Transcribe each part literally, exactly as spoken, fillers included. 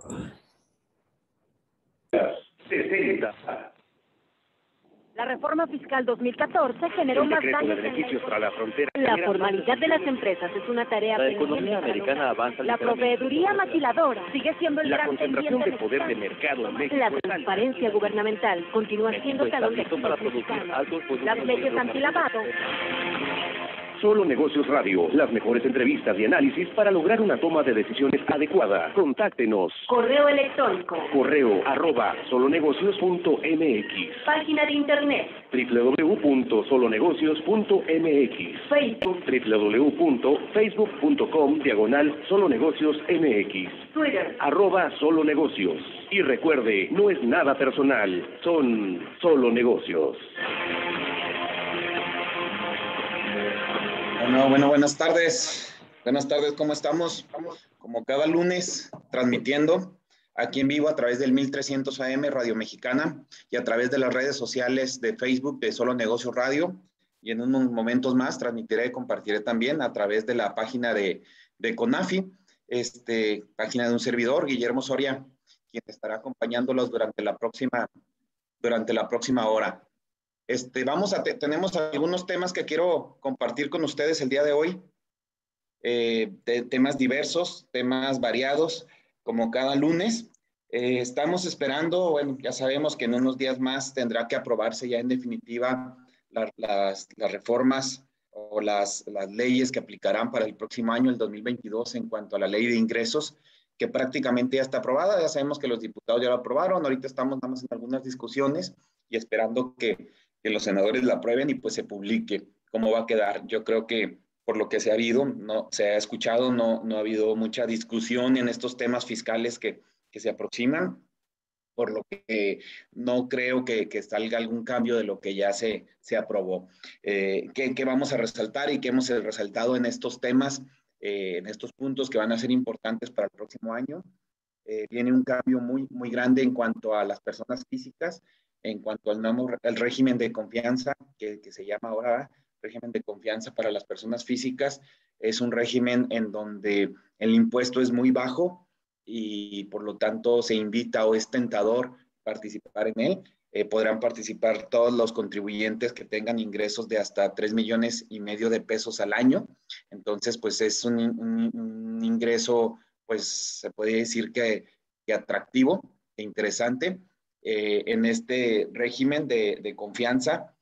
sesenta. La reforma fiscal dos mil catorce generó El más decreto de daños en beneficios la... para la frontera. La formalidad de las empresas es una tarea La pendiente economía para americana lograr. avanza La ligeramente. proveeduría maquiladora sigue siendo el La gran concentración pendiente de poder de mexicano. mercado en México La es alta. transparencia gubernamental continúa México siendo está talón de listo Aquiles para producir mexicano. altos productos Las leyes hidrocarburos. antilavado. Solo Negocios Radio, las mejores entrevistas y análisis para lograr una toma de decisiones adecuada. Contáctenos. Correo electrónico. Correo arroba solonegocios punto mx. Página de internet. w w w punto solonegocios punto mx. Facebook. w w w punto facebook punto com diagonal solonegocios mx. Twitter. Arroba solonegocios. Y recuerde, no es nada personal, son solo negocios. Bueno, bueno, buenas tardes. Buenas tardes, ¿cómo estamos? Como cada lunes, transmitiendo aquí en vivo a través del mil trescientos A M Radio Mexicana y a través de las redes sociales de Facebook de Solo Negocios Radio. Y en unos momentos más transmitiré y compartiré también a través de la página de, de CONAFI, este, página de un servidor, Guillermo Soria, quien estará acompañándolos durante la próxima, durante la próxima hora. Este, vamos a te tenemos algunos temas que quiero compartir con ustedes el día de hoy, eh, de temas diversos, temas variados, como cada lunes. Eh, estamos esperando, bueno, ya sabemos que en unos días más tendrá que aprobarse ya en definitiva la, las, las reformas o las, las leyes que aplicarán para el próximo año, el dos mil veintidós, en cuanto a la ley de ingresos, que prácticamente ya está aprobada. Ya sabemos que los diputados ya lo aprobaron, ahorita estamos nada más en algunas discusiones y esperando que que los senadores la aprueben y pues se publique cómo va a quedar. Yo creo que por lo que se ha habido, no, se ha escuchado, no, no ha habido mucha discusión en estos temas fiscales que, que se aproximan, por lo que no creo que, que salga algún cambio de lo que ya se, se aprobó. Eh, ¿qué, ¿Qué vamos a resaltar y qué hemos resaltado en estos temas, eh, en estos puntos que van a ser importantes para el próximo año? Eh, viene un cambio muy, muy grande en cuanto a las personas físicas, en cuanto al nuevo el régimen de confianza, que, que se llama ahora régimen de confianza para las personas físicas. Es un régimen en donde el impuesto es muy bajo y por lo tanto se invita o es tentador participar en él. Eh, podrán participar todos los contribuyentes que tengan ingresos de hasta tres millones y medio de pesos al año. Entonces, pues es un, un, un ingreso, pues se puede decir que, que atractivo e interesante. Eh, en este régimen de, de confianza,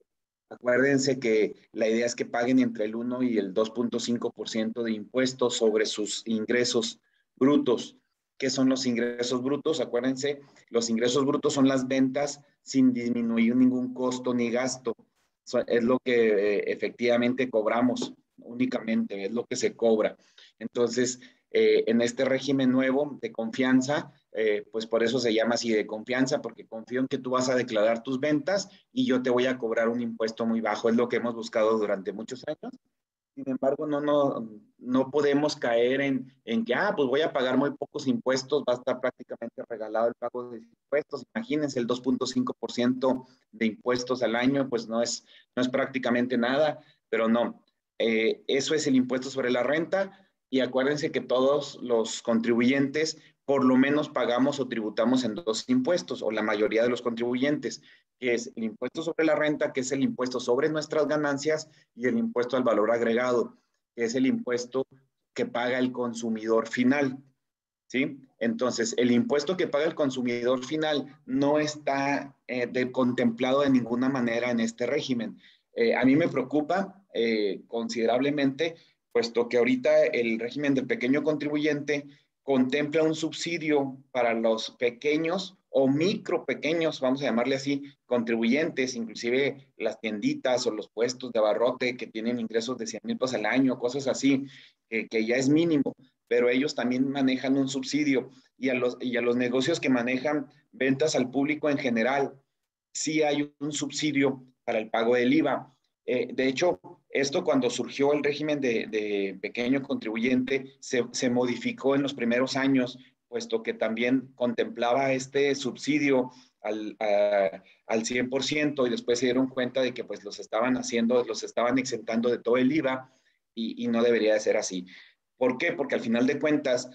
acuérdense que la idea es que paguen entre el uno y el dos punto cinco por ciento de impuestos sobre sus ingresos brutos. ¿Qué son los ingresos brutos? Acuérdense, los ingresos brutos son las ventas sin disminuir ningún costo ni gasto. Es lo que eh, efectivamente cobramos, únicamente, es lo que se cobra. Entonces, eh, en este régimen nuevo de confianza, eh, pues por eso se llama así de confianza, porque confío en que tú vas a declarar tus ventas y yo te voy a cobrar un impuesto muy bajo. Es lo que hemos buscado durante muchos años. Sin embargo, no, no, no podemos caer en, en que, ah, pues voy a pagar muy pocos impuestos, va a estar prácticamente regalado el pago de impuestos. Imagínense, el dos punto cinco por ciento de impuestos al año, pues no es, no es prácticamente nada, pero no. Eh, eso es el impuesto sobre la renta y acuérdense que todos los contribuyentes por lo menos pagamos o tributamos en dos impuestos, o la mayoría de los contribuyentes, que es el impuesto sobre la renta, que es el impuesto sobre nuestras ganancias, y el impuesto al valor agregado, que es el impuesto que paga el consumidor final, ¿sí? Entonces, el impuesto que paga el consumidor final no está eh, de, contemplado de ninguna manera en este régimen. Eh, a mí me preocupa eh, considerablemente, puesto que ahorita el régimen del pequeño contribuyente contempla un subsidio para los pequeños o micro pequeños, vamos a llamarle así, contribuyentes, inclusive las tienditas o los puestos de abarrote que tienen ingresos de cien mil pesos al año, cosas así, eh, que ya es mínimo, pero ellos también manejan un subsidio y a, los, y a los negocios que manejan ventas al público en general, sí hay un subsidio para el pago del I V A. Eh, de hecho, esto cuando surgió el régimen de, de pequeño contribuyente se, se modificó en los primeros años, puesto que también contemplaba este subsidio al, a, al cien por ciento y después se dieron cuenta de que pues los estaban haciendo, los estaban exentando de todo el I V A y, y no debería de ser así. ¿Por qué? Porque al final de cuentas,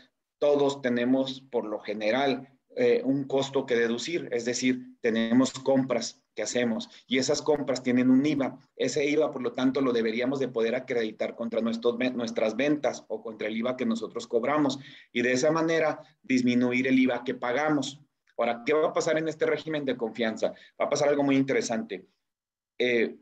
todos tenemos por lo general eh, un costo que deducir, es decir, tenemos compras que hacemos y esas compras tienen un I V A. Ese I V A, por lo tanto, lo deberíamos de poder acreditar contra nuestros, nuestras ventas o contra el I V A que nosotros cobramos y de esa manera disminuir el I V A que pagamos. Ahora, ¿qué va a pasar en este régimen de confianza? Va a pasar algo muy interesante. Eh,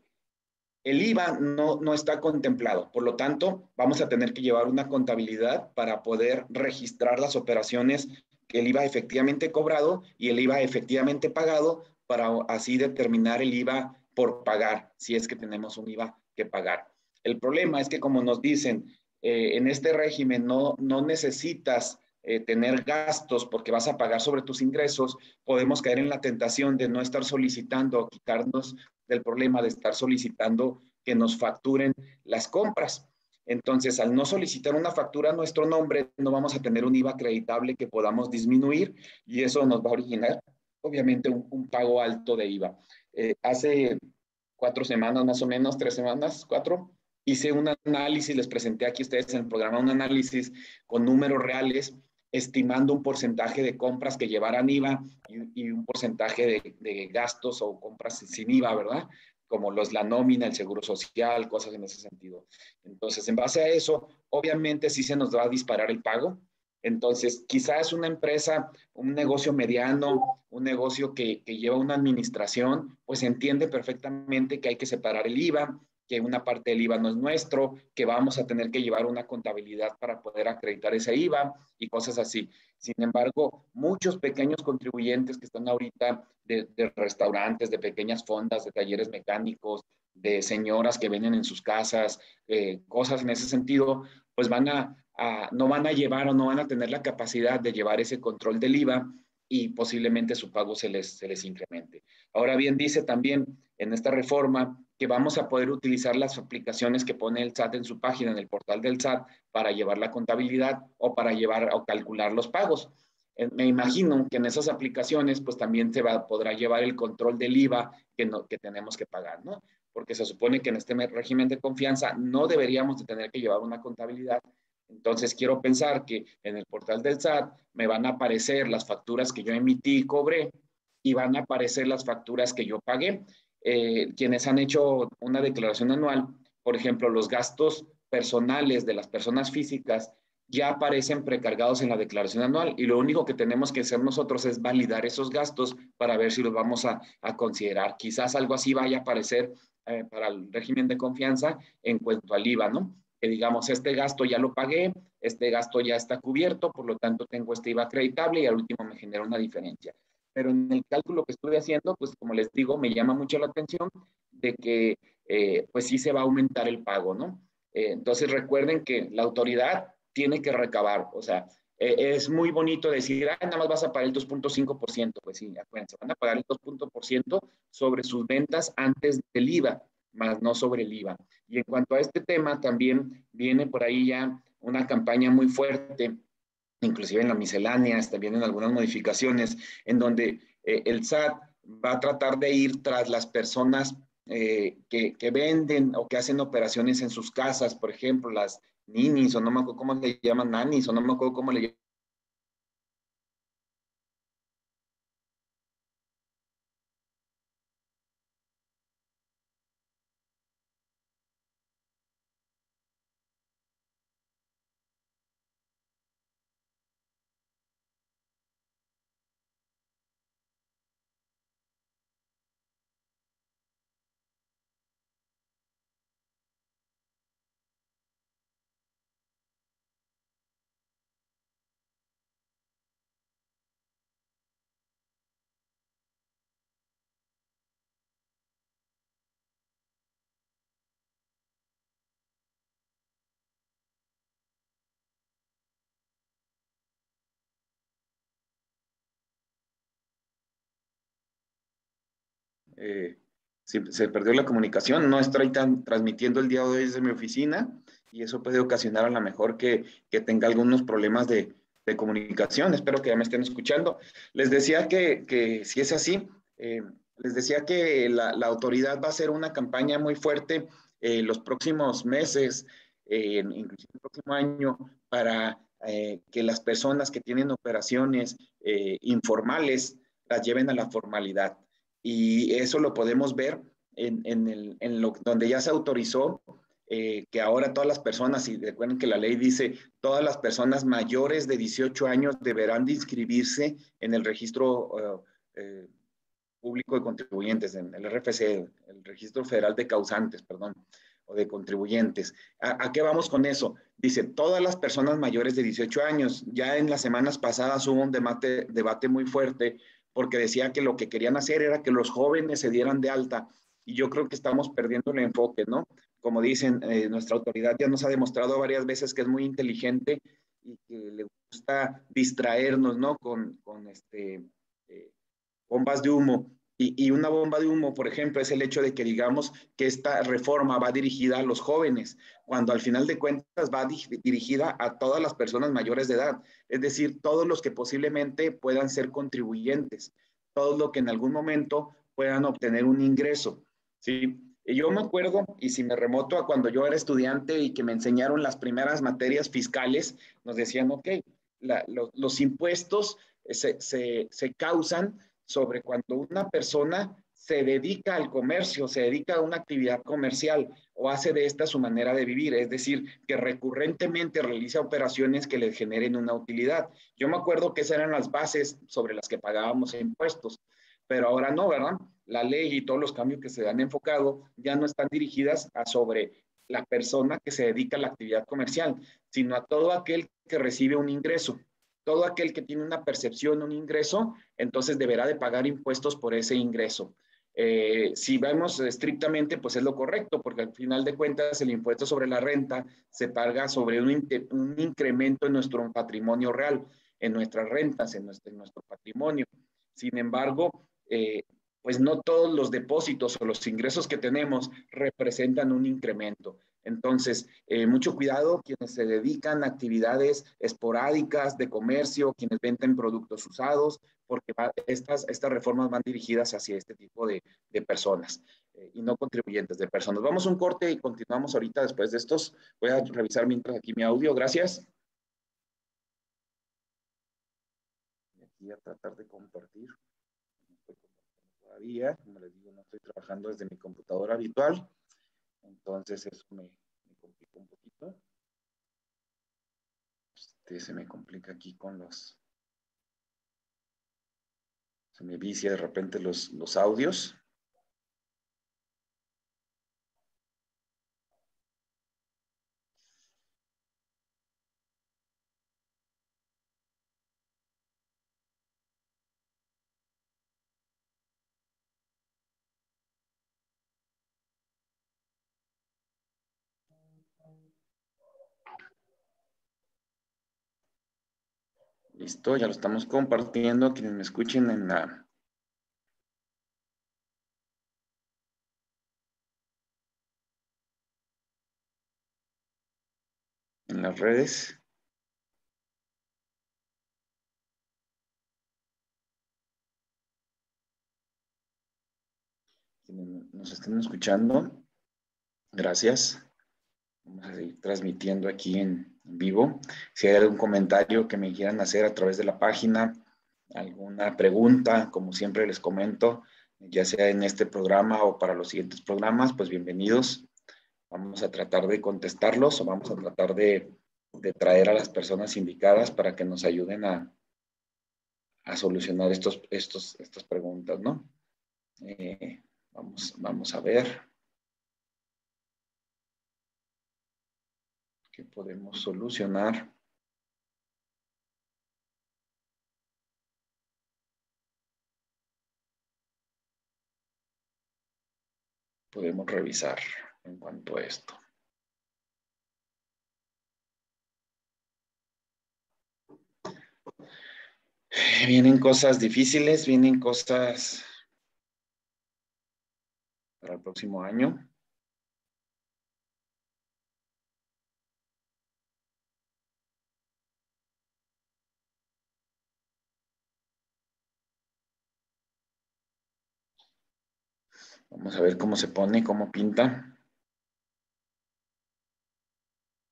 el I V A no, no está contemplado, por lo tanto, vamos a tener que llevar una contabilidad para poder registrar las operaciones que el I V A efectivamente cobrado y el I V A efectivamente pagado para así determinar el I V A por pagar, si es que tenemos un I V A que pagar. El problema es que como nos dicen, eh, en este régimen no, no necesitas eh, tener gastos porque vas a pagar sobre tus ingresos, podemos caer en la tentación de no estar solicitando, quitarnos del problema de estar solicitando que nos facturen las compras. Entonces, al no solicitar una factura a nuestro nombre, no vamos a tener un I V A acreditable que podamos disminuir y eso nos va a originar, obviamente, un, un pago alto de I V A. Eh, hace cuatro semanas, más o menos, tres semanas, cuatro, hice un análisis, les presenté aquí a ustedes en el programa un análisis con números reales, estimando un porcentaje de compras que llevaran I V A y, y un porcentaje de, de gastos o compras sin I V A, ¿verdad? Como los, la nómina, el seguro social, cosas en ese sentido. Entonces, en base a eso, obviamente sí se nos va a disparar el pago. Entonces, quizás una empresa, un negocio mediano, un negocio que, que lleva una administración, pues entiende perfectamente que hay que separar el I V A, que una parte del I V A no es nuestro, que vamos a tener que llevar una contabilidad para poder acreditar ese I V A y cosas así. Sin embargo, muchos pequeños contribuyentes que están ahorita de, de restaurantes, de pequeñas fondas, de talleres mecánicos, de señoras que venden en sus casas, eh, cosas en ese sentido, pues van a, a, no van a llevar o no van a tener la capacidad de llevar ese control del I V A y posiblemente su pago se les, se les incremente. Ahora bien, dice también en esta reforma que vamos a poder utilizar las aplicaciones que pone el S A T en su página, en el portal del S A T, para llevar la contabilidad o para llevar o calcular los pagos. Eh, me imagino que en esas aplicaciones pues también se va, podrá llevar el control del I V A que, no, que tenemos que pagar, ¿no? Porque se supone que en este régimen de confianza no deberíamos de tener que llevar una contabilidad. Entonces quiero pensar que en el portal del S A T me van a aparecer las facturas que yo emití y cobré y van a aparecer las facturas que yo pagué. Eh, quienes han hecho una declaración anual, por ejemplo, los gastos personales de las personas físicas ya aparecen precargados en la declaración anual y lo único que tenemos que hacer nosotros es validar esos gastos para ver si los vamos a, a considerar. Quizás algo así vaya a aparecer eh, para el régimen de confianza en cuanto al I V A, ¿no? Que digamos, este gasto ya lo pagué, este gasto ya está cubierto, por lo tanto tengo este I V A acreditable y al último me genera una diferencia. Pero en el cálculo que estuve haciendo, pues como les digo, me llama mucho la atención de que eh, pues sí se va a aumentar el pago, ¿no? Eh, entonces recuerden que la autoridad tiene que recabar, o sea, eh, es muy bonito decir, ah, nada más vas a pagar el dos punto cinco por ciento, pues sí, acuérdense, van a pagar el dos punto cinco por ciento sobre sus ventas antes del I V A, más no sobre el I V A. Y en cuanto a este tema, también viene por ahí ya una campaña muy fuerte, inclusive en la miscelánea, también en algunas modificaciones, en donde eh, el S A T va a tratar de ir tras las personas eh, que, que venden o que hacen operaciones en sus casas, por ejemplo, las ninis, o no me acuerdo cómo le llaman, nanis, o no me acuerdo cómo le llaman. Eh, se, se, perdió la comunicación, no estoy tan, transmitiendo el día de hoy desde mi oficina y eso puede ocasionar a lo mejor que, que tenga algunos problemas de, de, comunicación. Espero que ya me estén escuchando. Les decía que, que si es así, eh, les decía que la, la autoridad va a hacer una campaña muy fuerte eh, los próximos meses eh, inclusive el próximo año, para eh, que las personas que tienen operaciones eh, informales las lleven a la formalidad. Y eso lo podemos ver en, en, el, en lo, donde ya se autorizó eh, que ahora todas las personas, y recuerden que la ley dice, todas las personas mayores de dieciocho años deberán de inscribirse en el registro uh, eh, público de contribuyentes, en el R F C, el Registro Federal de Causantes, perdón, o de contribuyentes. ¿A, a qué vamos con eso? Dice, todas las personas mayores de dieciocho años. Ya en las semanas pasadas hubo un debate, debate muy fuerte porque decía que lo que querían hacer era que los jóvenes se dieran de alta, y yo creo que estamos perdiendo el enfoque, ¿no? Como dicen, eh, nuestra autoridad ya nos ha demostrado varias veces que es muy inteligente y que le gusta distraernos, ¿no? Con, con este, eh, bombas de humo. Y, y, una bomba de humo, por ejemplo, es el hecho de que digamos que esta reforma va dirigida a los jóvenes, cuando al final de cuentas va di dirigida a todas las personas mayores de edad, es decir, todos los que posiblemente puedan ser contribuyentes, todos los que en algún momento puedan obtener un ingreso, ¿sí? Y yo me acuerdo, y si me remoto a cuando yo era estudiante y que me enseñaron las primeras materias fiscales, nos decían, ok, la, lo, los impuestos se, se, se causan sobre cuando una persona se dedica al comercio, se dedica a una actividad comercial o hace de esta su manera de vivir, es decir, que recurrentemente realiza operaciones que le generen una utilidad. Yo me acuerdo que esas eran las bases sobre las que pagábamos impuestos, pero ahora no, ¿verdad? La ley y todos los cambios que se han enfocado ya no están dirigidas a sobre la persona que se dedica a la actividad comercial, sino a todo aquel que recibe un ingreso. Todo aquel que tiene una percepción, un ingreso, entonces deberá de pagar impuestos por ese ingreso. Eh, si vemos estrictamente, pues es lo correcto, porque al final de cuentas el impuesto sobre la renta se paga sobre un, un incremento en nuestro patrimonio real, en nuestras rentas, en nuestro, en nuestro patrimonio. Sin embargo, eh, pues no todos los depósitos o los ingresos que tenemos representan un incremento. Entonces, eh, mucho cuidado quienes se dedican a actividades esporádicas de comercio, quienes venden productos usados, porque va, estas, estas reformas van dirigidas hacia este tipo de, de personas eh, y no contribuyentes de personas. Vamos a un corte y continuamos ahorita después de estos. Voy a revisar mientras aquí mi audio. Gracias. Y aquí a tratar de compartir. No estoy compartiendo todavía. Como les digo, no estoy trabajando desde mi computadora habitual. Entonces eso me, me complica un poquito. Este, se me complica aquí con los... Se me vicia de repente los, los audios. Listo, ya lo estamos compartiendo. Quienes me escuchen en la... en las redes. Quienes nos estén escuchando, gracias. Vamos a seguir transmitiendo aquí en, en vivo. Si hay algún comentario que me quieran hacer a través de la página, alguna pregunta, como siempre les comento, ya sea en este programa o para los siguientes programas, pues bienvenidos. Vamos a tratar de contestarlos o vamos a tratar de, de traer a las personas indicadas para que nos ayuden a, a solucionar estos, estos, estas preguntas, ¿no? Eh, vamos, vamos a ver qué podemos solucionar. Podemos revisar en cuanto a esto. Vienen cosas difíciles, vienen cosas para el próximo año. Vamos a ver cómo se pone, cómo pinta.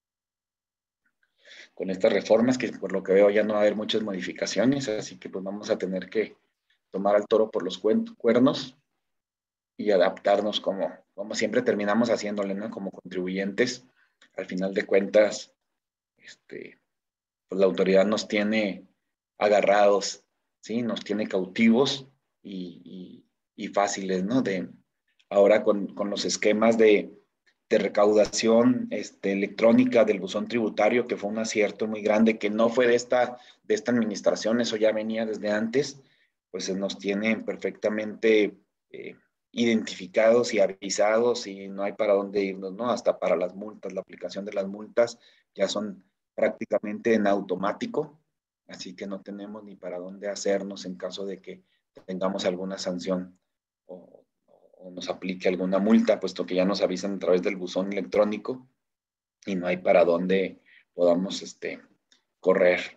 con estas reformas, que por lo que veo ya no va a haber muchas modificaciones, así que pues vamos a tener que tomar al toro por los cuernos y adaptarnos como, como siempre terminamos haciéndole, ¿no? Como contribuyentes. Al final de cuentas, este, pues la autoridad nos tiene agarrados, ¿sí? Nos tiene cautivos y, y, y fáciles, ¿no? De, ahora con, con los esquemas de, de recaudación este, electrónica del buzón tributario, que fue un acierto muy grande, que no fue de esta, de esta administración, eso ya venía desde antes, pues nos tienen perfectamente eh, identificados y avisados y no hay para dónde irnos, ¿no? Hasta para las multas, la aplicación de las multas ya son prácticamente en automático, así que no tenemos ni para dónde hacernos en caso de que tengamos alguna sanción o, o nos aplique alguna multa, puesto que ya nos avisan a través del buzón electrónico y no hay para dónde podamos este, correr.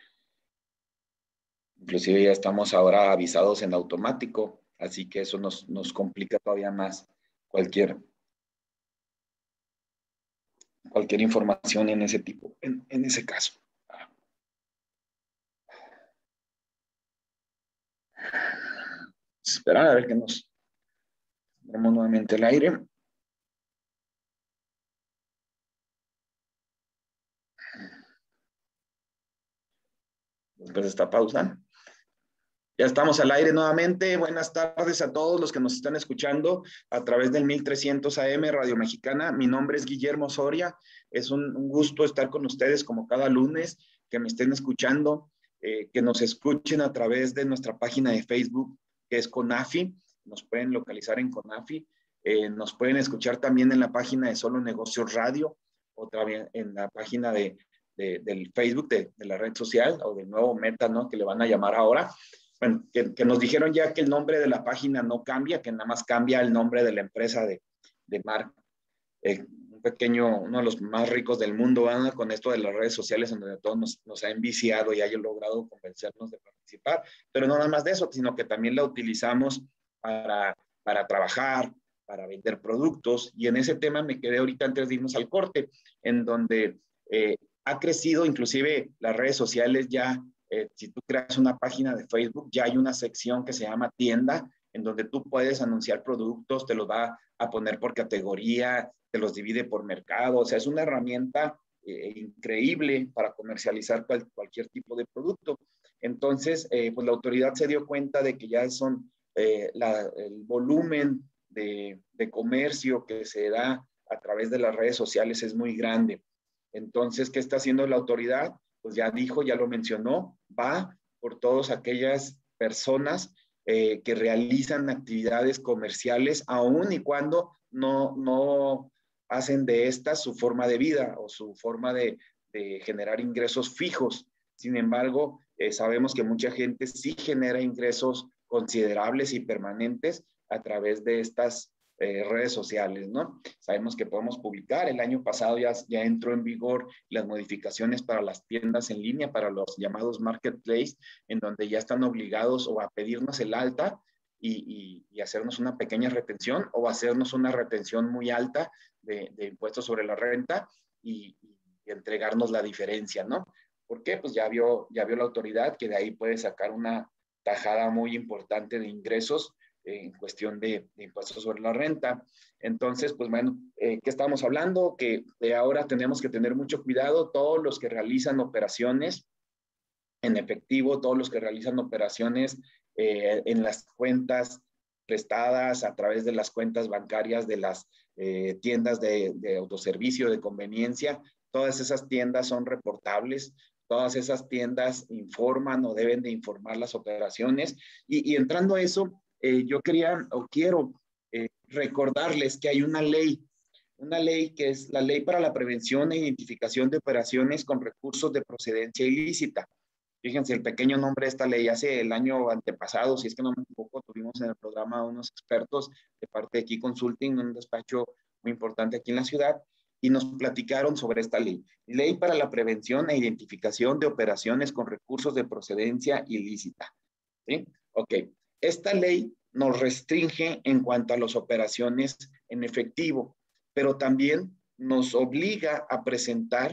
Inclusive ya estamos ahora avisados en automático, así que eso nos, nos complica todavía más cualquier, cualquier información en ese tipo, en, en ese caso. Esperar a ver que nos ponemos nuevamente el aire. Después de esta pausa. Ya estamos al aire nuevamente. Buenas tardes a todos los que nos están escuchando a través del mil trescientos A M Radio Mexicana. Mi nombre es Guillermo Soria. Es un, un gusto estar con ustedes como cada lunes, que me estén escuchando, eh, que nos escuchen a través de nuestra página de Facebook, que es CONAFI. Nos pueden localizar en CONAFI. Eh, nos pueden escuchar también en la página de Solo Negocios Radio o también en la página de, de, del Facebook, de, de la red social o del nuevo Meta, ¿no? Que le van a llamar ahora. Bueno, que, que nos dijeron ya que el nombre de la página no cambia, que nada más cambia el nombre de la empresa de, de Mark, eh, un pequeño, uno de los más ricos del mundo, ¿verdad? Con esto de las redes sociales, en donde todos nos, nos ha enviciado y haya logrado convencernos de participar, pero no nada más de eso, sino que también la utilizamos para, para trabajar, para vender productos, y en ese tema me quedé ahorita antes de irnos al corte, en donde eh, ha crecido, inclusive las redes sociales ya. Eh, si tú creas una página de Facebook, ya hay una sección que se llama tienda, en donde tú puedes anunciar productos, te los va a poner por categoría, te los divide por mercado, o sea, es una herramienta eh, increíble para comercializar cual, cualquier tipo de producto. Entonces, eh, pues la autoridad se dio cuenta de que ya son eh, la, el volumen de, de comercio que se da a través de las redes sociales es muy grande. Entonces, ¿qué está haciendo la autoridad? Pues ya dijo, ya lo mencionó, va por todas aquellas personas eh, que realizan actividades comerciales, aun y cuando no, no hacen de estas su forma de vida o su forma de, de generar ingresos fijos. Sin embargo, eh, sabemos que mucha gente sí genera ingresos considerables y permanentes a través de estas Eh, redes sociales, ¿no? Sabemos que podemos publicar. El año pasado ya, ya entró en vigor las modificaciones para las tiendas en línea, para los llamados marketplace, en donde ya están obligados o a pedirnos el alta y, y, y hacernos una pequeña retención o hacernos una retención muy alta de, de impuestos sobre la renta y, y entregarnos la diferencia, ¿no? ¿Por qué? Pues ya vio, ya vio la autoridad que de ahí puede sacar una tajada muy importante de ingresos en cuestión de, de impuestos sobre la renta. Entonces, pues bueno, eh, ¿qué estamos hablando? Que de ahora tenemos que tener mucho cuidado, todos los que realizan operaciones en efectivo, todos los que realizan operaciones eh, en las cuentas prestadas, a través de las cuentas bancarias de las eh, tiendas de, de autoservicio, de conveniencia, todas esas tiendas son reportables, todas esas tiendas informan o deben de informar las operaciones. Y, y entrando a eso, Eh, yo quería o quiero eh, recordarles que hay una ley, una ley que es la Ley para la Prevención e Identificación de Operaciones con Recursos de Procedencia Ilícita. Fíjense el pequeño nombre de esta ley. Hace el año antepasado, si es que no me equivoco, tuvimos en el programa unos expertos de parte de Key Consulting, un despacho muy importante aquí en la ciudad, y nos platicaron sobre esta ley. Ley para la Prevención e Identificación de Operaciones con Recursos de Procedencia Ilícita. ¿Sí? Ok. Esta ley nos restringe en cuanto a las operaciones en efectivo, pero también nos obliga a presentar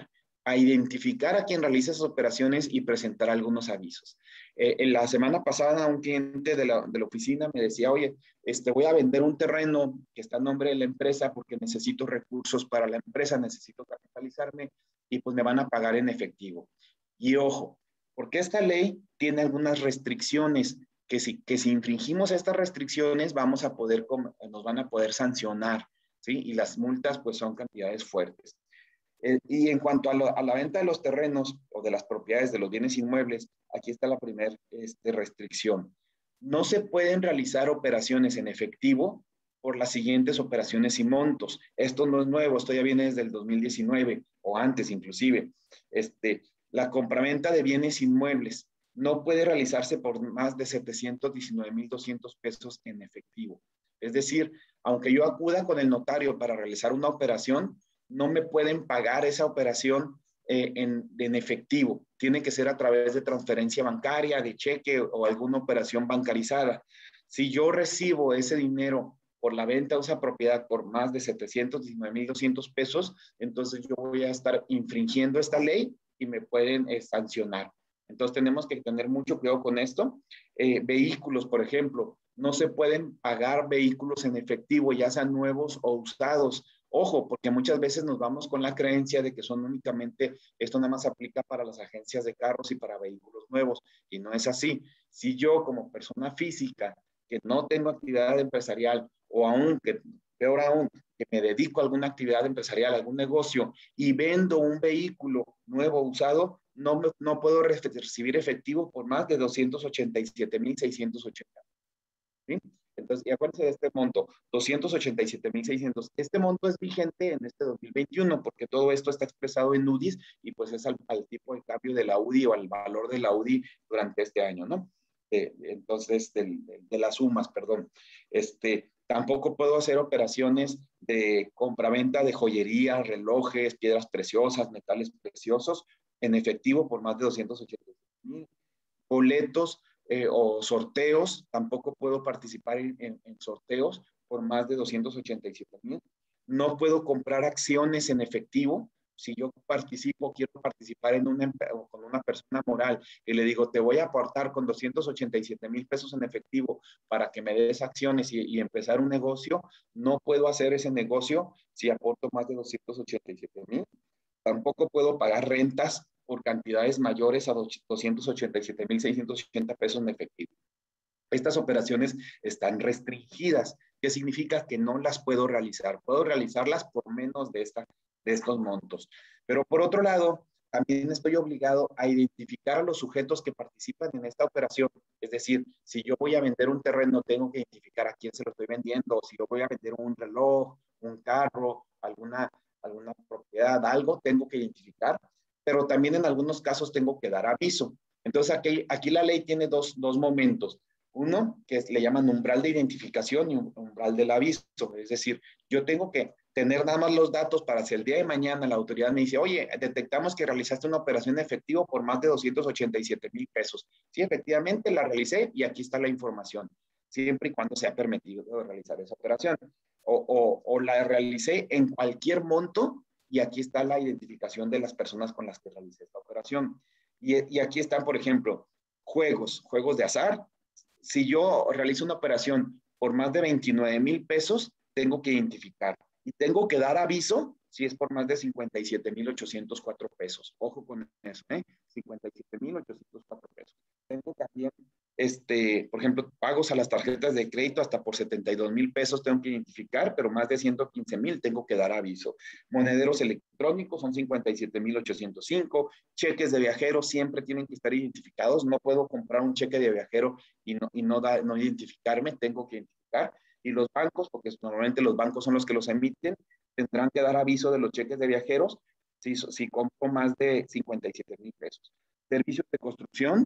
a identificar a quien realiza esas operaciones y presentar algunos avisos. Eh, en la semana pasada, un cliente de la, de la oficina me decía, oye, este, voy a vender un terreno que está a nombre de la empresa porque necesito recursos para la empresa, necesito capitalizarme y pues me van a pagar en efectivo. Y ojo, porque esta ley tiene algunas restricciones que si, que si infringimos estas restricciones vamos a poder, nos van a poder sancionar, ¿sí? Y las multas pues son cantidades fuertes. Eh, y en cuanto a, lo, a la venta de los terrenos o de las propiedades de los bienes inmuebles, aquí está la primera este, restricción. No se pueden realizar operaciones en efectivo por las siguientes operaciones y montos. Esto no es nuevo, esto ya viene desde el dos mil diecinueve o antes inclusive. Este, la compraventa de bienes inmuebles no puede realizarse por más de setecientos diecinueve mil doscientos pesos en efectivo. Es decir, aunque yo acuda con el notario para realizar una operación, no me pueden pagar esa operación eh, en, en efectivo. Tiene que ser a través de transferencia bancaria, de cheque o alguna operación bancarizada. Si yo recibo ese dinero por la venta de esa propiedad por más de setecientos diecinueve mil doscientos pesos, entonces yo voy a estar infringiendo esta ley y me pueden eh, sancionar. Entonces tenemos que tener mucho cuidado con esto. Eh, vehículos, por ejemplo, no se pueden pagar vehículos en efectivo, ya sean nuevos o usados. Ojo, porque muchas veces nos vamos con la creencia de que son únicamente, esto nada más aplica para las agencias de carros y para vehículos nuevos, y no es así. Si yo como persona física que no tengo actividad empresarial o aún, que peor aún, que me dedico a alguna actividad empresarial, algún negocio y vendo un vehículo nuevo o usado, no, no puedo recibir efectivo por más de doscientos ochenta y siete mil seiscientos ochenta. ¿Sí? Entonces, y acuérdense de este monto, doscientos ochenta y siete mil seiscientos. Este monto es vigente en este dos mil veintiuno porque todo esto está expresado en U D Is y pues es al, al tipo de cambio de la U D I o al valor de la U D I durante este año, ¿no? Eh, entonces, de, de, de las sumas, perdón. Este, tampoco puedo hacer operaciones de compraventa de joyería, relojes, piedras preciosas, metales preciosos en efectivo por más de doscientos ochenta y siete mil. Boletos eh, o sorteos, tampoco puedo participar en, en, en sorteos por más de doscientos ochenta y siete mil. No puedo comprar acciones en efectivo. Si yo participo, quiero participar en una, con una persona moral y le digo, te voy a aportar con doscientos ochenta y siete mil pesos en efectivo para que me des acciones y, y empezar un negocio, no puedo hacer ese negocio si aporto más de doscientos ochenta y siete mil. Tampoco puedo pagar rentas por cantidades mayores a doscientos ochenta y siete mil seiscientos ochenta pesos en efectivo. Estas operaciones están restringidas, que significa que no las puedo realizar. Puedo realizarlas por menos de, esta, de estos montos. Pero por otro lado, también estoy obligado a identificar a los sujetos que participan en esta operación. Es decir, si yo voy a vender un terreno, tengo que identificar a quién se lo estoy vendiendo. Si yo voy a vender un reloj, un carro, alguna, alguna propiedad, algo, tengo que identificar. Pero también en algunos casos tengo que dar aviso. Entonces aquí, aquí la ley tiene dos, dos momentos. Uno, que es, le llaman umbral de identificación y un umbral del aviso. Es decir, yo tengo que tener nada más los datos para si el día de mañana la autoridad me dice, oye, detectamos que realizaste una operación en efectivo por más de doscientos ochenta y siete mil pesos. Sí, efectivamente la realicé y aquí está la información, siempre y cuando sea permitido realizar esa operación. O, o, o la realicé en cualquier monto y aquí está la identificación de las personas con las que realicé esta operación. Y, y aquí están, por ejemplo, juegos, juegos de azar. Si yo realizo una operación por más de veintinueve mil pesos, tengo que identificar y tengo que dar aviso si es por más de cincuenta y siete mil ochocientos cuatro pesos. Ojo con eso, ¿eh? cincuenta y siete mil ochocientos cuatro pesos. Tengo también, este, por ejemplo, pagos a las tarjetas de crédito hasta por setenta y dos mil pesos tengo que identificar, pero más de ciento quince mil tengo que dar aviso. Monederos electrónicos son cincuenta y siete mil ochocientos cinco. Cheques de viajero siempre tienen que estar identificados. No puedo comprar un cheque de viajero y no, y no, da, no identificarme, tengo que identificar. Y los bancos, porque normalmente los bancos son los que los emiten, tendrán que dar aviso de los cheques de viajeros si, si compro más de cincuenta y siete mil pesos. Servicios de construcción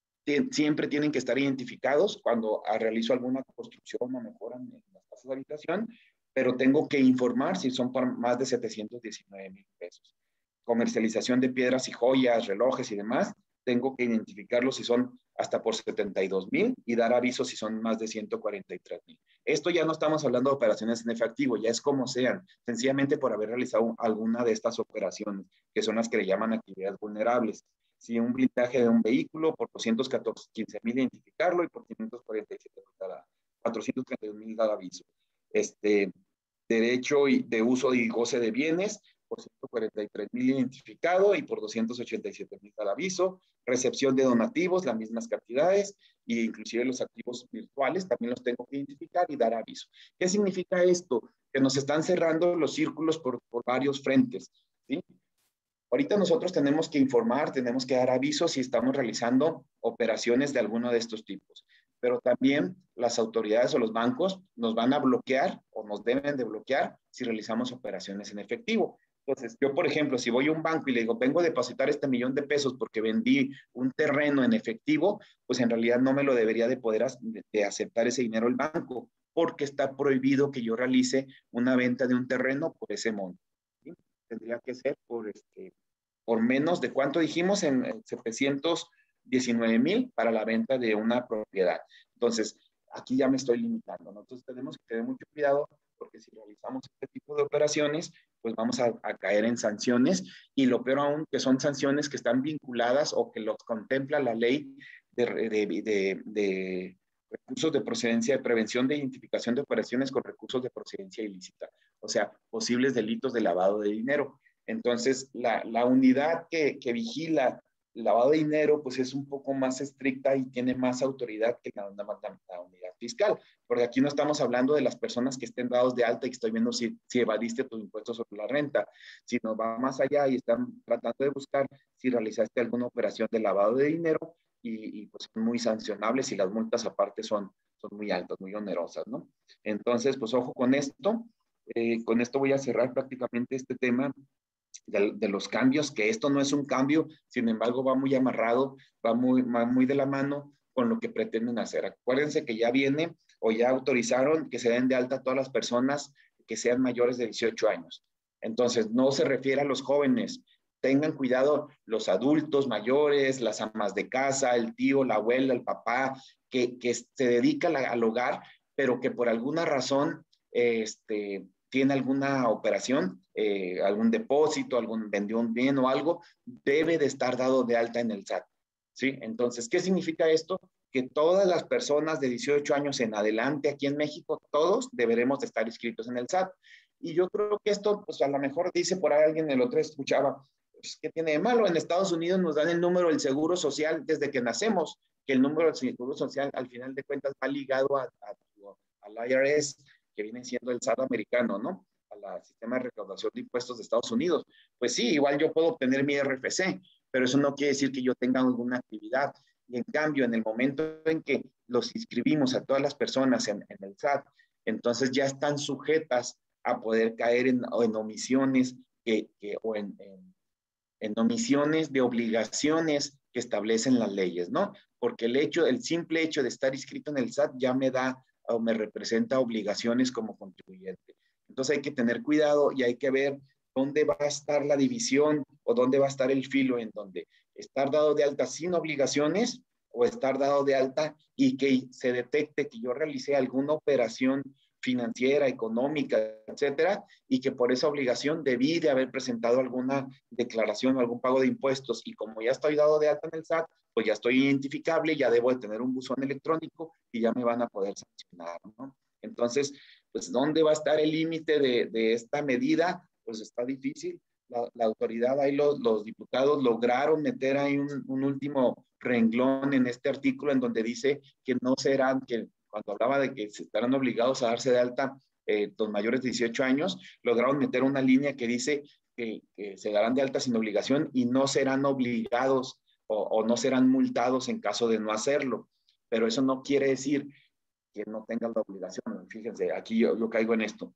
siempre tienen que estar identificados cuando realizo alguna construcción o mejora en las casas de habitación, pero tengo que informar si son por más de setecientos diecinueve mil pesos. Comercialización de piedras y joyas, relojes y demás, tengo que identificarlo si son hasta por setenta y dos mil y dar aviso si son más de ciento cuarenta y tres mil. Esto ya no estamos hablando de operaciones en efectivo, ya es como sean, sencillamente por haber realizado alguna de estas operaciones, que son las que le llaman actividades vulnerables. Si un blindaje de un vehículo, por doscientos quince mil identificarlo y por quinientos cuarenta y siete mil cada, cuatrocientos treinta y dos mil dar aviso. Este, derecho de uso y goce de bienes, por ciento cuarenta y tres mil identificado y por doscientos ochenta y siete mil al aviso. Recepción de donativos, las mismas cantidades, e inclusive los activos virtuales también los tengo que identificar y dar aviso. ¿Qué significa esto? Que nos están cerrando los círculos por, por varios frentes, ¿sí? Ahorita nosotros tenemos que informar, tenemos que dar aviso si estamos realizando operaciones de alguno de estos tipos, pero también las autoridades o los bancos nos van a bloquear o nos deben de bloquear si realizamos operaciones en efectivo. Entonces, yo, por ejemplo, si voy a un banco y le digo, vengo a depositar este millón de pesos porque vendí un terreno en efectivo, pues en realidad no me lo debería de poder de aceptar ese dinero el banco, porque está prohibido que yo realice una venta de un terreno por ese monto, ¿sí? Tendría que ser por, este, por menos de cuánto dijimos, en, en setecientos diecinueve mil para la venta de una propiedad. Entonces, aquí ya me estoy limitando, ¿no? Entonces, tenemos que tener mucho cuidado porque si realizamos este tipo de operaciones, pues vamos a, a caer en sanciones y lo peor aún que son sanciones que están vinculadas o que los contempla la ley de, de, de, de recursos de procedencia, de prevención de identificación de operaciones con recursos de procedencia ilícita, o sea, posibles delitos de lavado de dinero. Entonces, la, la unidad que, que vigila el lavado de dinero, pues es un poco más estricta y tiene más autoridad que la, la, la unidad fiscal, porque aquí no estamos hablando de las personas que estén dados de alta y que estoy viendo si, si evadiste tus impuestos sobre la renta, sino va más allá y están tratando de buscar si realizaste alguna operación de lavado de dinero y, y pues son muy sancionables y las multas aparte son, son muy altas, muy onerosas, ¿no? Entonces, pues ojo con esto. Eh, con esto voy a cerrar prácticamente este tema de, de los cambios, que esto no es un cambio, sin embargo va muy amarrado, va muy, va muy de la mano con lo que pretenden hacer. Acuérdense que ya viene o ya autorizaron que se den de alta a todas las personas que sean mayores de dieciocho años. Entonces, no se refiere a los jóvenes. Tengan cuidado los adultos mayores, las amas de casa, el tío, la abuela, el papá, que, que se dedica al hogar, pero que por alguna razón este, tiene alguna operación, eh, algún depósito, algún vendió un bien o algo, debe de estar dado de alta en el S A T, ¿sí? Entonces, ¿qué significa esto? Que todas las personas de dieciocho años en adelante aquí en México, todos deberemos de estar inscritos en el S A T. Y yo creo que esto, pues a lo mejor dice por ahí alguien, el otro escuchaba, pues, ¿qué tiene de malo? En Estados Unidos nos dan el número del seguro social desde que nacemos, que el número del seguro social al final de cuentas va ligado a, a, al I R S, que viene siendo el S A T americano, ¿no? Al sistema de recaudación de impuestos de Estados Unidos. Pues sí, igual yo puedo obtener mi R F C, pero eso no quiere decir que yo tenga alguna actividad. Y en cambio, en el momento en que los inscribimos a todas las personas en, en el S A T, entonces ya están sujetas a poder caer en, en omisiones que, que, o en, en, en omisiones de obligaciones que establecen las leyes, ¿no? Porque el hecho, el simple hecho de estar inscrito en el S A T ya me da o me representa obligaciones como contribuyente. Entonces hay que tener cuidado y hay que ver dónde va a estar la división o dónde va a estar el filo en donde estar dado de alta sin obligaciones o estar dado de alta y que se detecte que yo realicé alguna operación financiera, económica, etcétera, y que por esa obligación debí de haber presentado alguna declaración o algún pago de impuestos y como ya estoy dado de alta en el S A T, pues ya estoy identificable, ya debo de tener un buzón electrónico y ya me van a poder sancionar, ¿no? Entonces, pues, ¿dónde va a estar el límite de, de esta medida? Pues está difícil. La, la autoridad, ahí los, los diputados lograron meter ahí un, un último renglón en este artículo en donde dice que no serán, que cuando hablaba de que se estarán obligados a darse de alta eh, los mayores de dieciocho años, lograron meter una línea que dice que, que se darán de alta sin obligación y no serán obligados o, o no serán multados en caso de no hacerlo. Pero eso no quiere decir que no tengan la obligación. Fíjense, aquí yo, yo caigo en esto.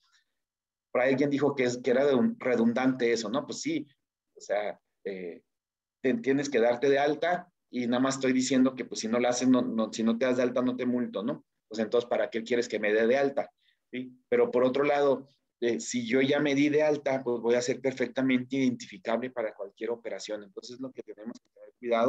Por ahí alguien dijo que, es, que era redundante eso, ¿no? Pues sí, o sea, eh, te, tienes que darte de alta y nada más estoy diciendo que pues si no lo haces, no, no, si no te das de alta no te multo, ¿no? Pues entonces, ¿para qué quieres que me dé de alta? ¿Sí? Pero por otro lado, eh, si yo ya me di de alta, pues voy a ser perfectamente identificable para cualquier operación. Entonces, lo que tenemos que tener cuidado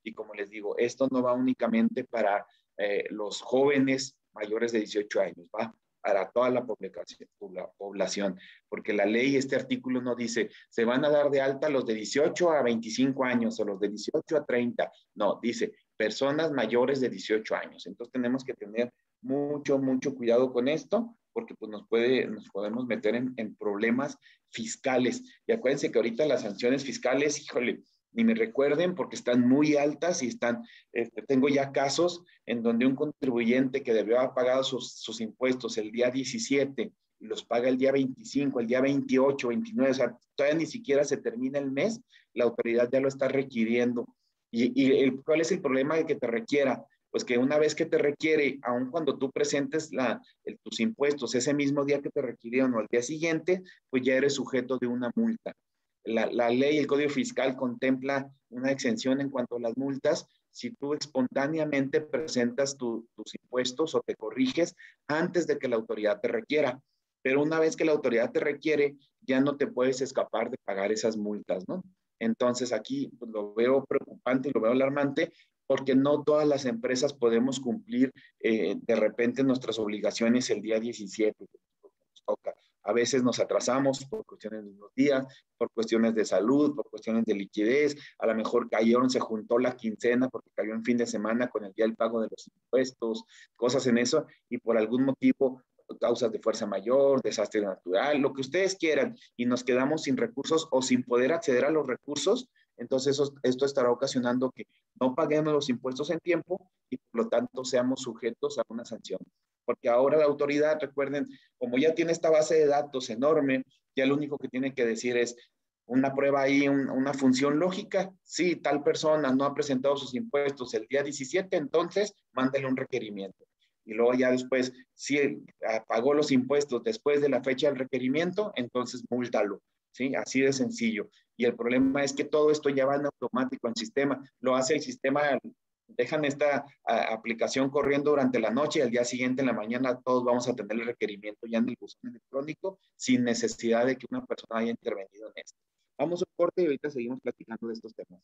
Y como les digo, esto no va únicamente para eh, los jóvenes mayores de dieciocho años, va para toda la población, la población, porque la ley, este artículo no dice, se van a dar de alta los de dieciocho a veinticinco años o los de dieciocho a treinta, no, dice personas mayores de dieciocho años. Entonces tenemos que tener mucho, mucho cuidado con esto, porque pues nos, puede, nos podemos meter en, en problemas fiscales. Y acuérdense que ahorita las sanciones fiscales, híjole, ni me recuerden porque están muy altas y están, este, tengo ya casos en donde un contribuyente que debió haber pagado sus, sus impuestos el día diecisiete y los paga el día veinticinco, el día veintiocho, veintinueve, o sea, todavía ni siquiera se termina el mes, la autoridad ya lo está requiriendo. ¿Y, y el, cuál es el problema de que te requiera? Pues que una vez que te requiere, aun cuando tú presentes la, el, tus impuestos ese mismo día que te requirieron o al día siguiente, pues ya eres sujeto de una multa. La, la ley, el Código Fiscal contempla una exención en cuanto a las multas si tú espontáneamente presentas tu, tus impuestos o te corriges antes de que la autoridad te requiera. Pero una vez que la autoridad te requiere, ya no te puedes escapar de pagar esas multas, ¿no? Entonces aquí pues, lo veo preocupante y lo veo alarmante porque no todas las empresas podemos cumplir eh, de repente nuestras obligaciones el día diecisiete. Nos toca. A veces nos atrasamos por cuestiones de unos días, por cuestiones de salud, por cuestiones de liquidez. A lo mejor cayeron, se juntó la quincena porque cayó en fin de semana con el día del pago de los impuestos, cosas en eso, y por algún motivo, causas de fuerza mayor, desastre natural, lo que ustedes quieran, y nos quedamos sin recursos o sin poder acceder a los recursos, entonces eso, esto estará ocasionando que no paguemos los impuestos en tiempo y por lo tanto seamos sujetos a una sanción. Porque ahora la autoridad, recuerden, como ya tiene esta base de datos enorme, ya lo único que tiene que decir es una prueba ahí, un, una función lógica. Sí, tal persona no ha presentado sus impuestos el día diecisiete, entonces mándale un requerimiento. Y luego ya después, si pagó los impuestos después de la fecha del requerimiento, entonces múltalo. ¿Sí? Así de sencillo. Y el problema es que todo esto ya va en automático en sistema. Lo hace el sistema, dejan esta a, aplicación corriendo durante la noche y al día siguiente en la mañana todos vamos a tener el requerimiento ya en el buzón electrónico sin necesidad de que una persona haya intervenido en esto. Vamos a un corte y ahorita seguimos platicando de estos temas.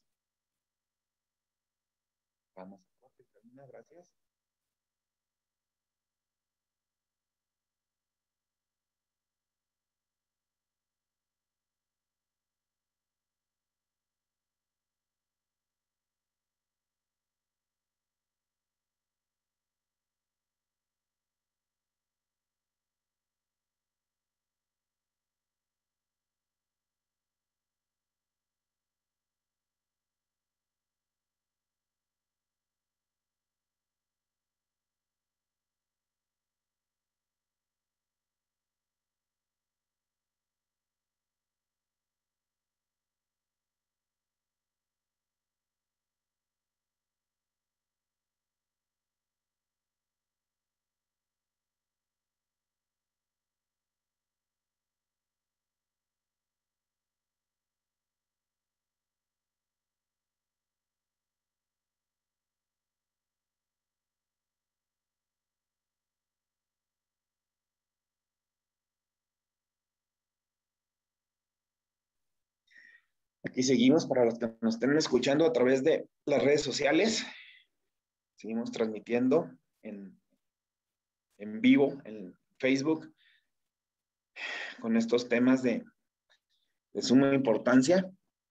Vamos a corte, Carolina, gracias. Aquí seguimos para los que nos estén escuchando a través de las redes sociales. Seguimos transmitiendo en, en vivo en Facebook con estos temas de, de suma importancia.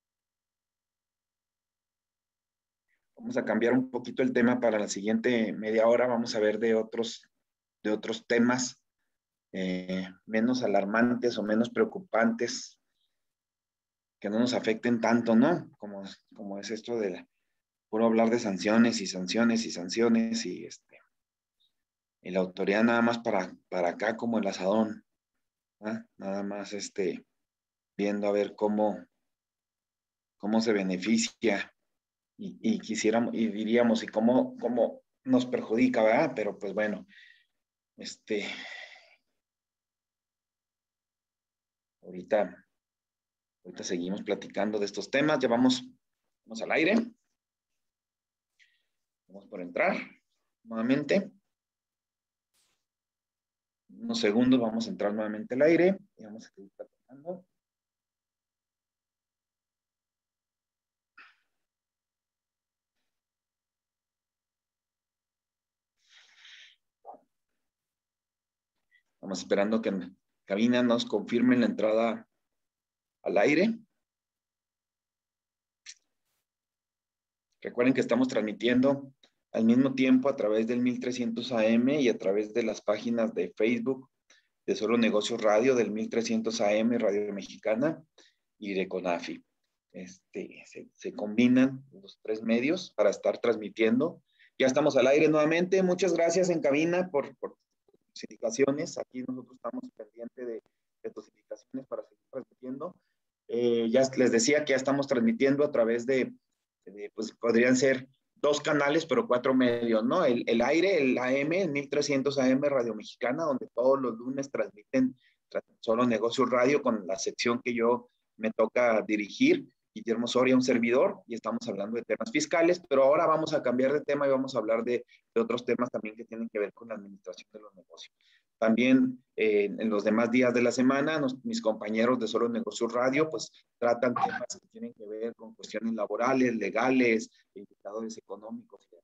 Vamos a cambiar un poquito el tema para la siguiente media hora. Vamos a ver de otros, de otros temas eh, menos alarmantes o menos preocupantes que no nos afecten tanto, ¿no? Como, como es esto de puro hablar de sanciones y sanciones y sanciones y, este, y la autoridad nada más para, para acá como el asadón, ¿eh? Nada más este, viendo a ver cómo, cómo se beneficia y, y quisiéramos, y diríamos, y cómo, cómo nos perjudica, ¿verdad? Pero pues bueno, este, ahorita, ahorita seguimos platicando de estos temas, ya vamos, vamos al aire, vamos por entrar nuevamente. Unos segundos vamos a entrar nuevamente al aire y vamos a seguir platicando. Estamos esperando que en cabina nos confirmen la entrada al aire. Recuerden que estamos transmitiendo al mismo tiempo a través del mil trescientos A M y a través de las páginas de Facebook de Solo Negocios Radio, del mil trescientos A M, Radio Mexicana, y de CONAFI. Este, se, se combinan los tres medios para estar transmitiendo. Ya estamos al aire nuevamente. Muchas gracias en cabina por, por tus indicaciones. Aquí nosotros estamos pendientes de, de tus indicaciones para seguir transmitiendo. Eh, ya les decía que ya estamos transmitiendo a través de, de pues podrían ser dos canales, pero cuatro medios, ¿no? El, el aire, el A M, el mil trescientos A M Radio Mexicana, donde todos los lunes transmiten Solo Negocios Radio con la sección que yo me toca dirigir, Guillermo Soria, un servidor, y estamos hablando de temas fiscales, pero ahora vamos a cambiar de tema y vamos a hablar de, de otros temas también que tienen que ver con la administración de los negocios. También eh, en los demás días de la semana, nos, mis compañeros de Solo Negocios Radio, pues tratan temas que tienen que ver con cuestiones laborales, legales, indicadores económicos y demás.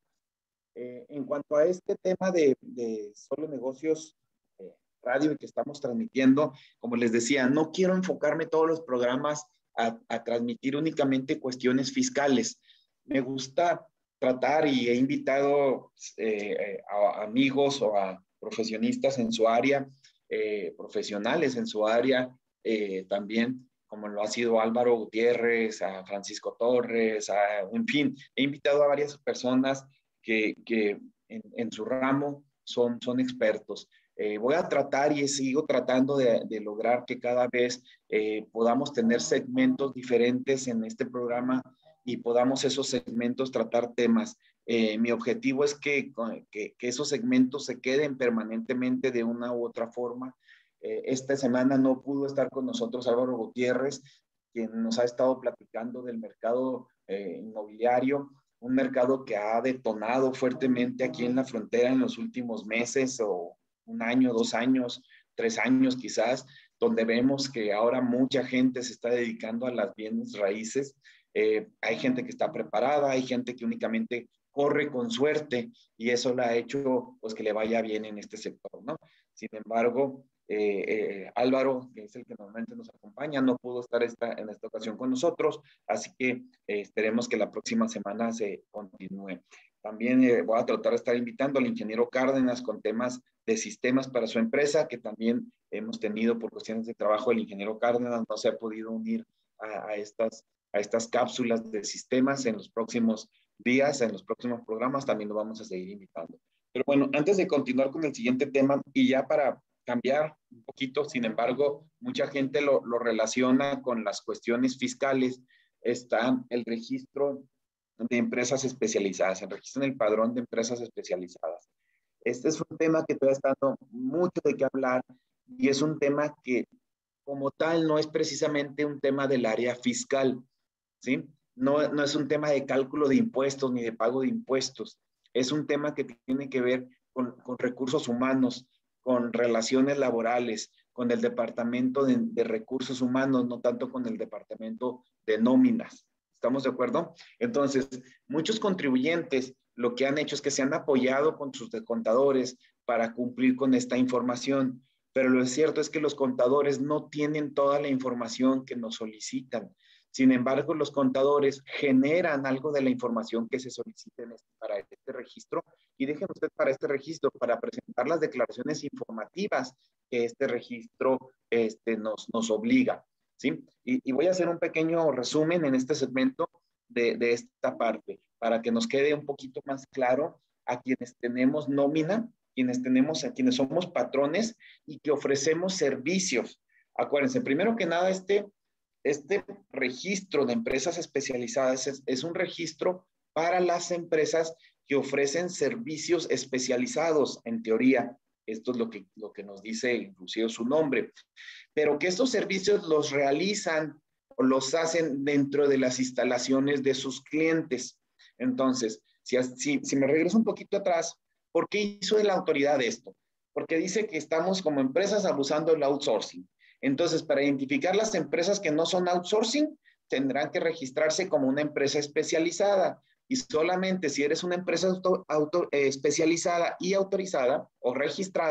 Eh, en cuanto a este tema de, de Solo Negocios eh, Radio y que estamos transmitiendo, como les decía, no quiero enfocarme todos los programas A, a transmitir únicamente cuestiones fiscales. Me gusta tratar y he invitado eh, a, a amigos o a profesionistas en su área, eh, profesionales en su área, eh, también como lo ha sido Álvaro Gutiérrez, a Francisco Torres, a, en fin, he invitado a varias personas que, que en, en su ramo son, son expertos. Eh, voy a tratar y sigo tratando de, de lograr que cada vez eh, podamos tener segmentos diferentes en este programa y podamos esos segmentos tratar temas. Eh, mi objetivo es que, que, que esos segmentos se queden permanentemente de una u otra forma. Eh, esta semana no pudo estar con nosotros Álvaro Gutiérrez, quien nos ha estado platicando del mercado eh, inmobiliario, un mercado que ha detonado fuertemente aquí en la frontera en los últimos meses o un año, dos años, tres años quizás, donde vemos que ahora mucha gente se está dedicando a las bienes raíces. Eh, hay gente que está preparada, hay gente que únicamente corre con suerte y eso le ha hecho pues que le vaya bien en este sector, ¿no? Sin embargo, eh, eh, Álvaro, que es el que normalmente nos acompaña, no pudo estar esta, en esta ocasión con nosotros, así que eh, esperemos que la próxima semana se continúe. También eh, voy a tratar de estar invitando al ingeniero Cárdenas con temas de sistemas para su empresa, que también hemos tenido por cuestiones de trabajo. El ingeniero Cárdenas no se ha podido unir a, a, estas, a estas cápsulas de sistemas en los próximos días, en los próximos programas, también lo vamos a seguir invitando. Pero bueno, antes de continuar con el siguiente tema, y ya para cambiar un poquito, sin embargo, mucha gente lo, lo relaciona con las cuestiones fiscales, está el registro de empresas especializadas, el registro en el padrón de empresas especializadas. Este es un tema que todavía está dando mucho de qué hablar y es un tema que como tal no es precisamente un tema del área fiscal, ¿sí? No, no es un tema de cálculo de impuestos ni de pago de impuestos, es un tema que tiene que ver con, con recursos humanos, con relaciones laborales, con el departamento de, de recursos humanos, no tanto con el departamento de nóminas. ¿Estamos de acuerdo? Entonces, muchos contribuyentes lo que han hecho es que se han apoyado con sus contadores para cumplir con esta información, pero lo cierto es que los contadores no tienen toda la información que nos solicitan. Sin embargo, los contadores generan algo de la información que se solicita para este registro y dejen usted para este registro, para presentar las declaraciones informativas que este registro este, nos, nos obliga. ¿Sí? Y, y voy a hacer un pequeño resumen en este segmento de, de esta parte para que nos quede un poquito más claro a quienes tenemos nómina, quienes tenemos, a quienes somos patrones y que ofrecemos servicios. Acuérdense, primero que nada, este, este registro de empresas especializadas es, es un registro para las empresas que ofrecen servicios especializados, en teoría. Esto es lo que, lo que nos dice inclusive su nombre. Pero que estos servicios los realizan o los hacen dentro de las instalaciones de sus clientes. Entonces, si, si, si me regreso un poquito atrás, ¿por qué hizo la autoridad esto? Porque dice que estamos como empresas abusando del outsourcing. Entonces, para identificar las empresas que no son outsourcing, tendrán que registrarse como una empresa especializada. Y solamente si eres una empresa auto, auto, eh, especializada y autorizada o registrada,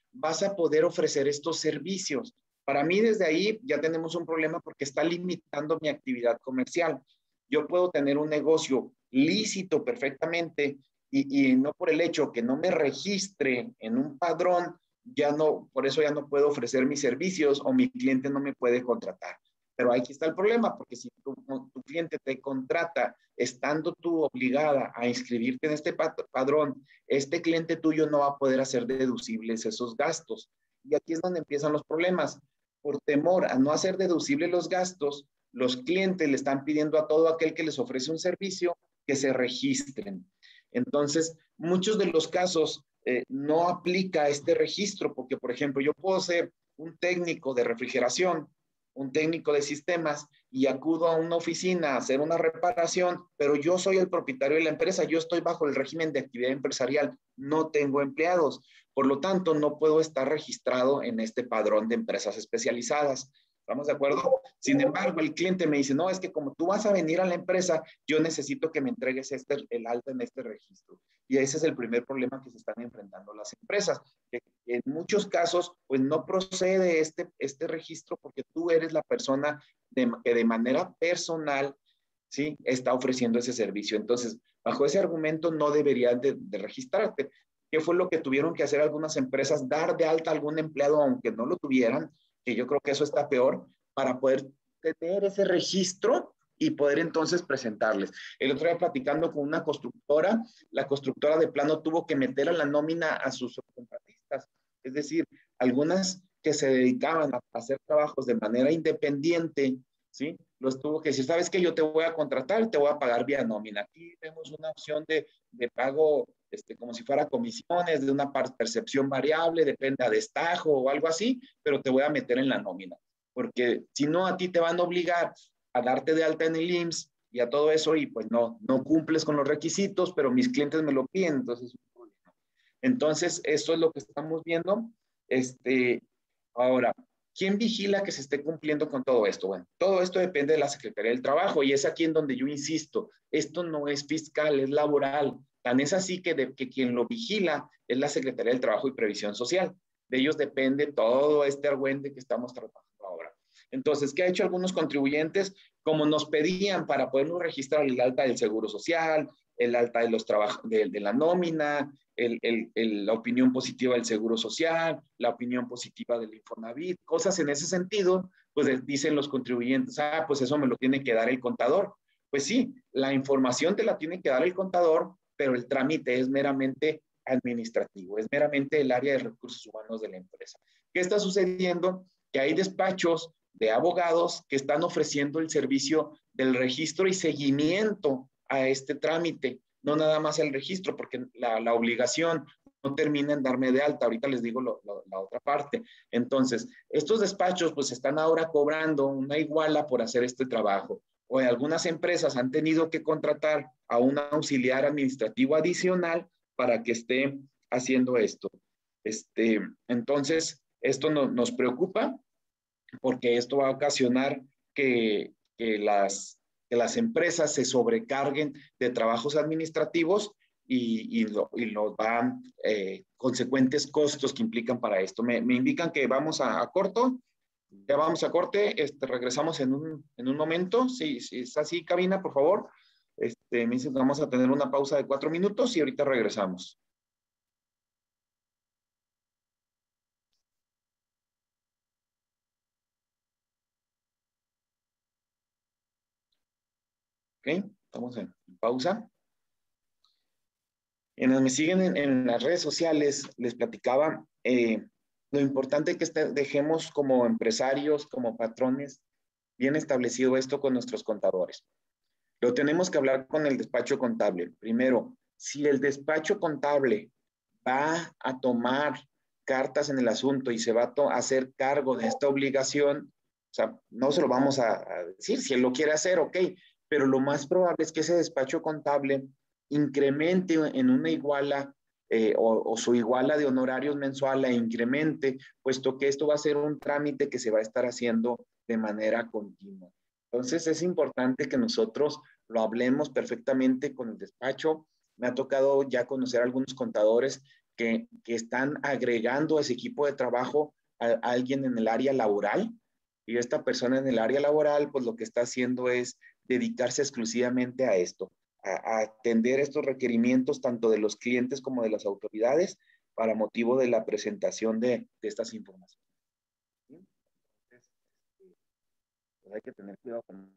vas a poder ofrecer estos servicios. Para mí, desde ahí ya tenemos un problema porque está limitando mi actividad comercial. Yo puedo tener un negocio lícito perfectamente y, y no por el hecho que no me registre en un padrón, ya no, por eso ya no puedo ofrecer mis servicios o mi cliente no me puede contratar. Pero aquí está el problema, porque si tu, tu cliente te contrata estando tú obligada a inscribirte en este padrón, este cliente tuyo no va a poder hacer deducibles esos gastos. Y aquí es donde empiezan los problemas. Por temor a no hacer deducibles los gastos, los clientes le están pidiendo a todo aquel que les ofrece un servicio que se registren. Entonces, muchos de los casos eh, no aplica este registro, porque, por ejemplo, yo puedo ser un técnico de refrigeración, un técnico de sistemas y acudo a una oficina a hacer una reparación, pero yo soy el propietario de la empresa, yo estoy bajo el régimen de actividad empresarial, no tengo empleados, por lo tanto no puedo estar registrado en este padrón de empresas especializadas. ¿Estamos de acuerdo? Sin embargo, el cliente me dice, no, es que como tú vas a venir a la empresa, yo necesito que me entregues este, el alta en este registro. Y ese es el primer problema que se están enfrentando las empresas. Que en muchos casos, pues no procede este, este registro porque tú eres la persona de, que de manera personal, ¿sí?, está ofreciendo ese servicio. Entonces, bajo ese argumento no deberías de, de registrarte. ¿Qué fue lo que tuvieron que hacer algunas empresas? Dar de alta a algún empleado, aunque no lo tuvieran, que yo creo que eso está peor, para poder tener ese registro y poder entonces presentarles. El otro día platicando con una constructora, la constructora de plano tuvo que meter a la nómina a sus subcontratistas, es decir, algunas que se dedicaban a hacer trabajos de manera independiente, ¿sí? Los tuvo que decir, ¿sabes qué? Yo te voy a contratar, te voy a pagar vía nómina. Aquí vemos una opción de, de pago este, como si fuera comisiones, de una percepción variable, depende a destajo o algo así, pero te voy a meter en la nómina. Porque si no, a ti te van a obligar a darte de alta en el I M S S y a todo eso, y pues no, no cumples con los requisitos, pero mis clientes me lo piden, entonces es un problema. Entonces, eso es lo que estamos viendo. Este, ahora, ¿quién vigila que se esté cumpliendo con todo esto? Bueno, todo esto depende de la Secretaría del Trabajo y es aquí en donde yo insisto, esto no es fiscal, es laboral. Tan es así que, de, que quien lo vigila es la Secretaría del Trabajo y Previsión Social. De ellos depende todo este argüente que estamos tratando ahora. Entonces, ¿qué ha hecho algunos contribuyentes? Como nos pedían para podernos registrar el alta del Seguro Social, el alta de, los de, de la nómina, el, el, el, la opinión positiva del Seguro Social, la opinión positiva del Infonavit, cosas en ese sentido, pues dicen los contribuyentes, ah, pues eso me lo tiene que dar el contador. Pues sí, la información te la tiene que dar el contador, pero el trámite es meramente administrativo, es meramente el área de recursos humanos de la empresa. ¿Qué está sucediendo? Que hay despachos de abogados que están ofreciendo el servicio del registro y seguimiento a este trámite, no nada más el registro, porque la, la obligación no termina en darme de alta. Ahorita les digo lo, lo, la otra parte. Entonces, estos despachos pues están ahora cobrando una iguala por hacer este trabajo. O algunas empresas han tenido que contratar a un auxiliar administrativo adicional para que esté haciendo esto. Este, entonces, esto no, nos preocupa porque esto va a ocasionar que, que, las, que las empresas se sobrecarguen de trabajos administrativos y, y, lo, y los van eh, consecuentes costos que implican para esto. Me, me indican que vamos a, a corto. Ya vamos a corte, este, regresamos en un, en un momento. Si, si es así, cabina, por favor. Este, me dicen que vamos a tener una pausa de cuatro minutos y ahorita regresamos. Ok, estamos en pausa. Quienes me siguen en, en las redes sociales, les platicaba eh, lo importante que este, dejemos como empresarios, como patrones, bien establecido esto con nuestros contadores. Lo tenemos que hablar con el despacho contable. Primero, si el despacho contable va a tomar cartas en el asunto y se va a hacer cargo de esta obligación, o sea, no se lo vamos a, a decir, si él lo quiere hacer, ok, pero lo más probable es que ese despacho contable incremente en una iguala eh, o, o su iguala de honorarios mensual la incremente, puesto que esto va a ser un trámite que se va a estar haciendo de manera continua. Entonces es importante que nosotros lo hablemos perfectamente con el despacho. Me ha tocado ya conocer a algunos contadores que, que están agregando a ese equipo de trabajo a, a alguien en el área laboral, y esta persona en el área laboral, pues lo que está haciendo es dedicarse exclusivamente a esto, a, a atender estos requerimientos tanto de los clientes como de las autoridades para motivo de la presentación de, de estas informaciones. ¿Sí? Entonces, pues hay que tener cuidado con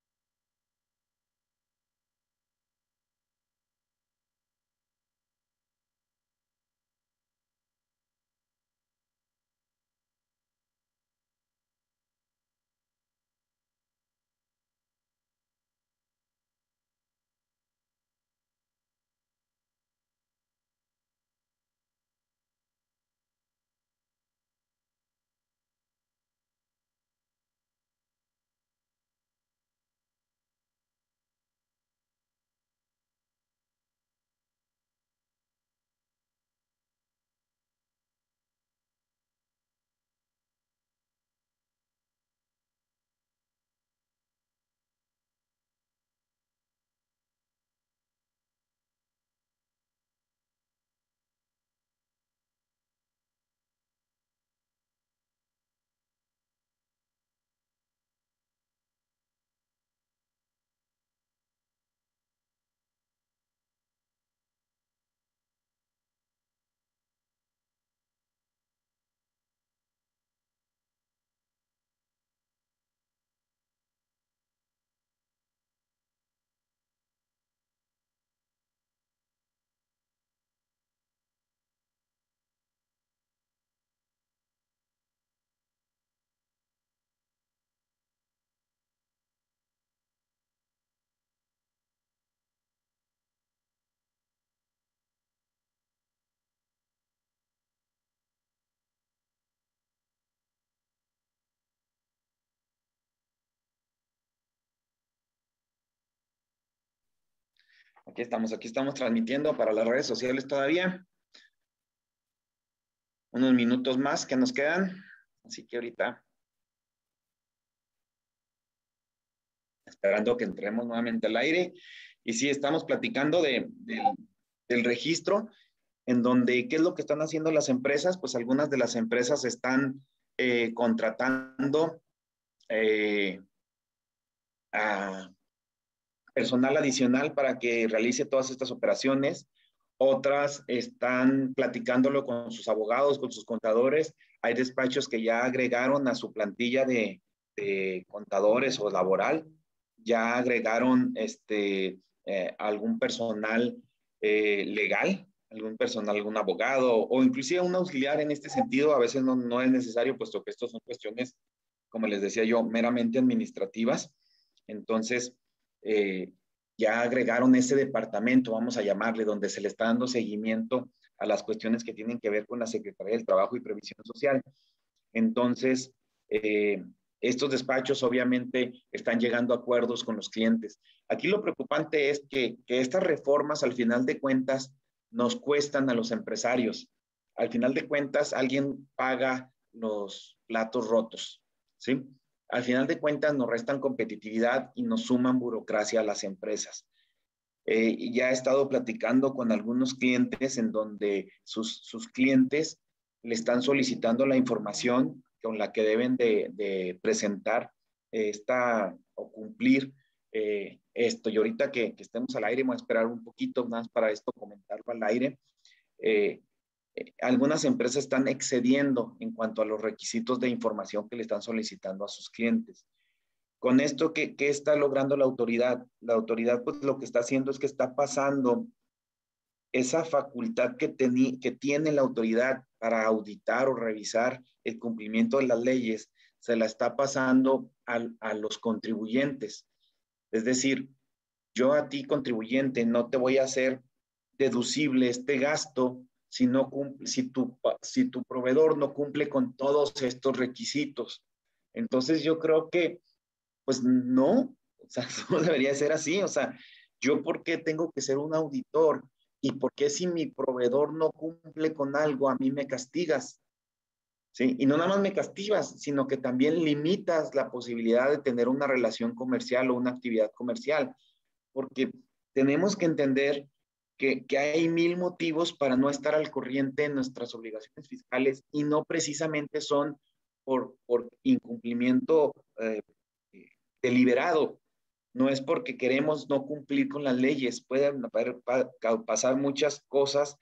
Aquí estamos, aquí estamos transmitiendo para las redes sociales todavía. Unos minutos más que nos quedan. Así que ahorita, esperando que entremos nuevamente al aire. Y sí, estamos platicando de, de, del registro, en donde, ¿qué es lo que están haciendo las empresas? Pues algunas de las empresas están eh, contratando eh, a personal adicional para que realice todas estas operaciones. Otras están platicándolo con sus abogados, con sus contadores. Hay despachos que ya agregaron a su plantilla de, de contadores o laboral, ya agregaron este, eh, algún personal eh, legal, algún personal, algún abogado o inclusive un auxiliar en este sentido. A veces no, no es necesario, puesto que estos son cuestiones, como les decía yo, meramente administrativas. Entonces, eh, ya agregaron ese departamento, vamos a llamarle, donde se le está dando seguimiento a las cuestiones que tienen que ver con la Secretaría del Trabajo y Previsión Social. Entonces, eh, estos despachos obviamente están llegando a acuerdos con los clientes. Aquí lo preocupante es que, que estas reformas, al final de cuentas, nos cuestan a los empresarios. Al final de cuentas, alguien paga los platos rotos, ¿sí? Al final de cuentas, nos restan competitividad y nos suman burocracia a las empresas. Eh, ya he estado platicando con algunos clientes en donde sus, sus clientes le están solicitando la información con la que deben de, de presentar esta o cumplir eh, esto. Y ahorita que, que estemos al aire, voy a esperar un poquito más para esto, comentarlo al aire. Eh, eh, algunas empresas están excediendo en cuanto a los requisitos de información que le están solicitando a sus clientes. Con esto, ¿qué, qué está logrando la autoridad? La autoridad, pues, lo que está haciendo es que está pasando esa facultad que, teni, que tiene la autoridad para auditar o revisar el cumplimiento de las leyes, se la está pasando a, a los contribuyentes. Es decir, yo a ti, contribuyente, no te voy a hacer deducible este gasto si, no cumple, si, tu, si tu proveedor no cumple con todos estos requisitos. Entonces, yo creo que pues no, o sea, no debería ser así. O sea, yo por qué tengo que ser un auditor y por qué si mi proveedor no cumple con algo, a mí me castigas, ¿sí? Y no nada más me castigas, sino que también limitas la posibilidad de tener una relación comercial o una actividad comercial, porque tenemos que entender que, que hay mil motivos para no estar al corriente en nuestras obligaciones fiscales y no precisamente son por, por incumplimiento eh, deliberado. No es porque queremos no cumplir con las leyes, pueden pasar muchas cosas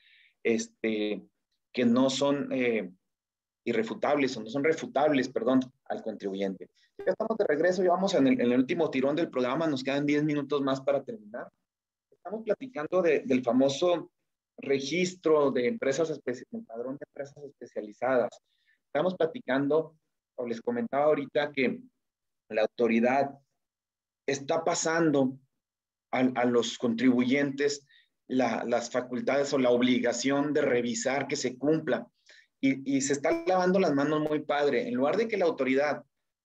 este, que no son eh, irrefutables o no son refutables, perdón, al contribuyente. Ya estamos de regreso, ya vamos en el, en el último tirón del programa, nos quedan diez minutos más para terminar. Estamos platicando de, del famoso registro de empresas, el padrón de empresas especializadas. Estamos platicando, o les comentaba ahorita que la autoridad está pasando a, a los contribuyentes la, las facultades o la obligación de revisar que se cumpla. Y, y se está lavando las manos muy padre. En lugar de que la autoridad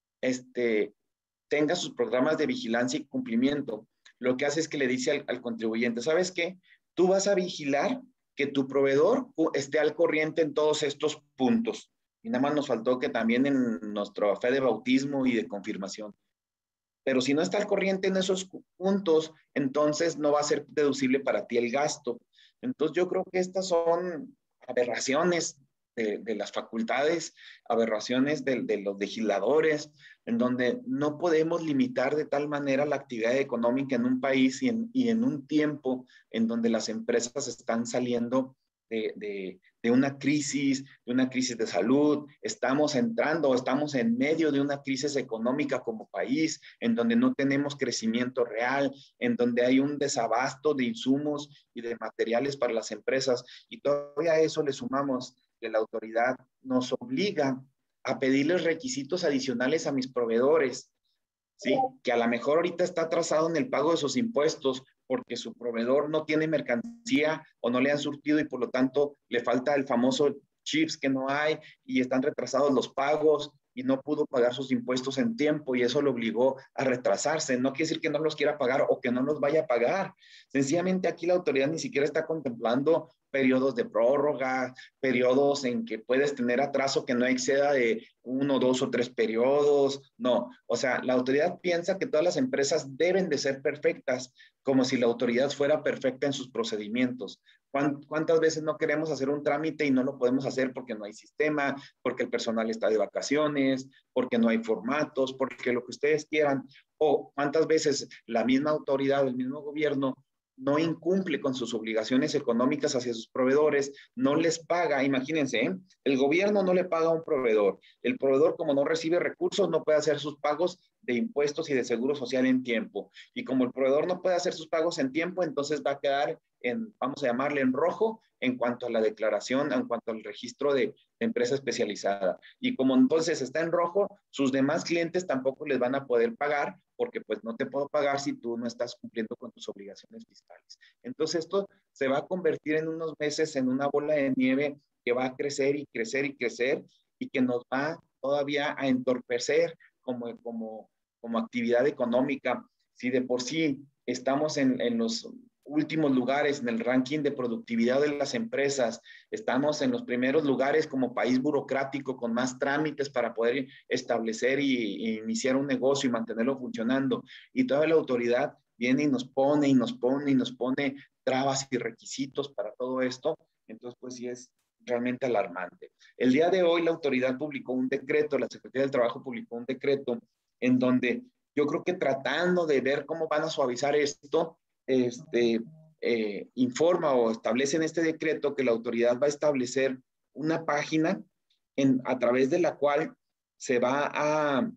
este, tenga sus programas de vigilancia y cumplimiento, lo que hace es que le dice al, al contribuyente, ¿sabes qué? Tú vas a vigilar que tu proveedor esté al corriente en todos estos puntos. Y nada más nos faltó que también en nuestra fe de bautismo y de confirmación. Pero si no está al corriente en esos puntos, entonces no va a ser deducible para ti el gasto. Entonces yo creo que estas son aberraciones de, de las facultades, aberraciones de, de los legisladores, en donde no podemos limitar de tal manera la actividad económica en un país y en, y en un tiempo en donde las empresas están saliendo de, de, de una crisis, de una crisis de salud, estamos entrando, estamos en medio de una crisis económica como país, en donde no tenemos crecimiento real, en donde hay un desabasto de insumos y de materiales para las empresas, y todavía a eso le sumamos que la autoridad nos obliga a pedirles requisitos adicionales a mis proveedores, ¿sí? Que a lo mejor ahorita está atrasado en el pago de sus impuestos porque su proveedor no tiene mercancía o no le han surtido y por lo tanto le falta el famoso chips que no hay y están retrasados los pagos y no pudo pagar sus impuestos en tiempo y eso lo obligó a retrasarse. No quiere decir que no los quiera pagar o que no los vaya a pagar. Sencillamente aquí la autoridad ni siquiera está contemplando periodos de prórroga, periodos en que puedes tener atraso que no exceda de uno, dos o tres periodos. No, o sea, la autoridad piensa que todas las empresas deben de ser perfectas, como si la autoridad fuera perfecta en sus procedimientos. ¿Cuántas veces no queremos hacer un trámite y no lo podemos hacer porque no hay sistema, porque el personal está de vacaciones, porque no hay formatos, porque lo que ustedes quieran? O cuántas veces la misma autoridad, el mismo gobierno no incumple con sus obligaciones económicas hacia sus proveedores, no les paga, imagínense, ¿eh? El gobierno no le paga a un proveedor, el proveedor como no recibe recursos no puede hacer sus pagos de impuestos y de seguro social en tiempo, y como el proveedor no puede hacer sus pagos en tiempo, entonces va a quedar en, vamos a llamarle en rojo, en cuanto a la declaración, en cuanto al registro de, de empresa especializada, y como entonces está en rojo, sus demás clientes tampoco les van a poder pagar, porque pues no te puedo pagar si tú no estás cumpliendo con tus obligaciones fiscales. Entonces esto se va a convertir en unos meses en una bola de nieve que va a crecer y crecer y crecer y que nos va todavía a entorpecer como, como, como actividad económica. Si de por sí estamos en, en los últimos lugares en el ranking de productividad de las empresas, estamos en los primeros lugares como país burocrático con más trámites para poder establecer y, y iniciar un negocio y mantenerlo funcionando, y toda la autoridad viene y nos pone y nos pone y nos pone trabas y requisitos para todo esto, entonces pues sí es realmente alarmante. El día de hoy la autoridad publicó un decreto, la Secretaría del Trabajo publicó un decreto en donde yo creo que tratando de ver cómo van a suavizar esto, este, eh, informa o establece en este decreto que la autoridad va a establecer una página en, a través de la cual se va a,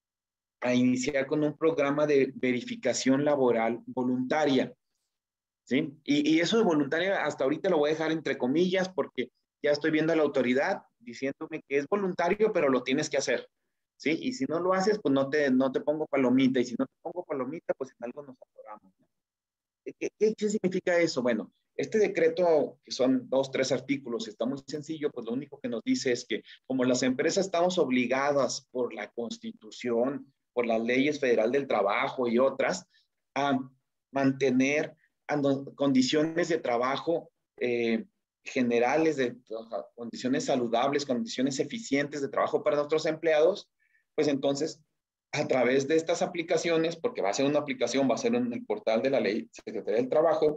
a iniciar con un programa de verificación laboral voluntaria, ¿sí? Y, y eso de voluntaria hasta ahorita lo voy a dejar entre comillas porque ya estoy viendo a la autoridad diciéndome que es voluntario, pero lo tienes que hacer, ¿sí? Y si no lo haces, pues no te, no te pongo palomita, y si no te pongo palomita, pues en algo nos atoramos, ¿no? ¿Qué, qué, ¿Qué significa eso? Bueno, este decreto, que son dos, tres artículos, está muy sencillo, pues lo único que nos dice es que como las empresas estamos obligadas por la Constitución, por las leyes federal del trabajo y otras, a mantener condiciones de trabajo eh, generales, de condiciones saludables, condiciones eficientes de trabajo para nuestros empleados, pues entonces a través de estas aplicaciones, porque va a ser una aplicación, va a ser en el portal de la ley Secretaría del Trabajo,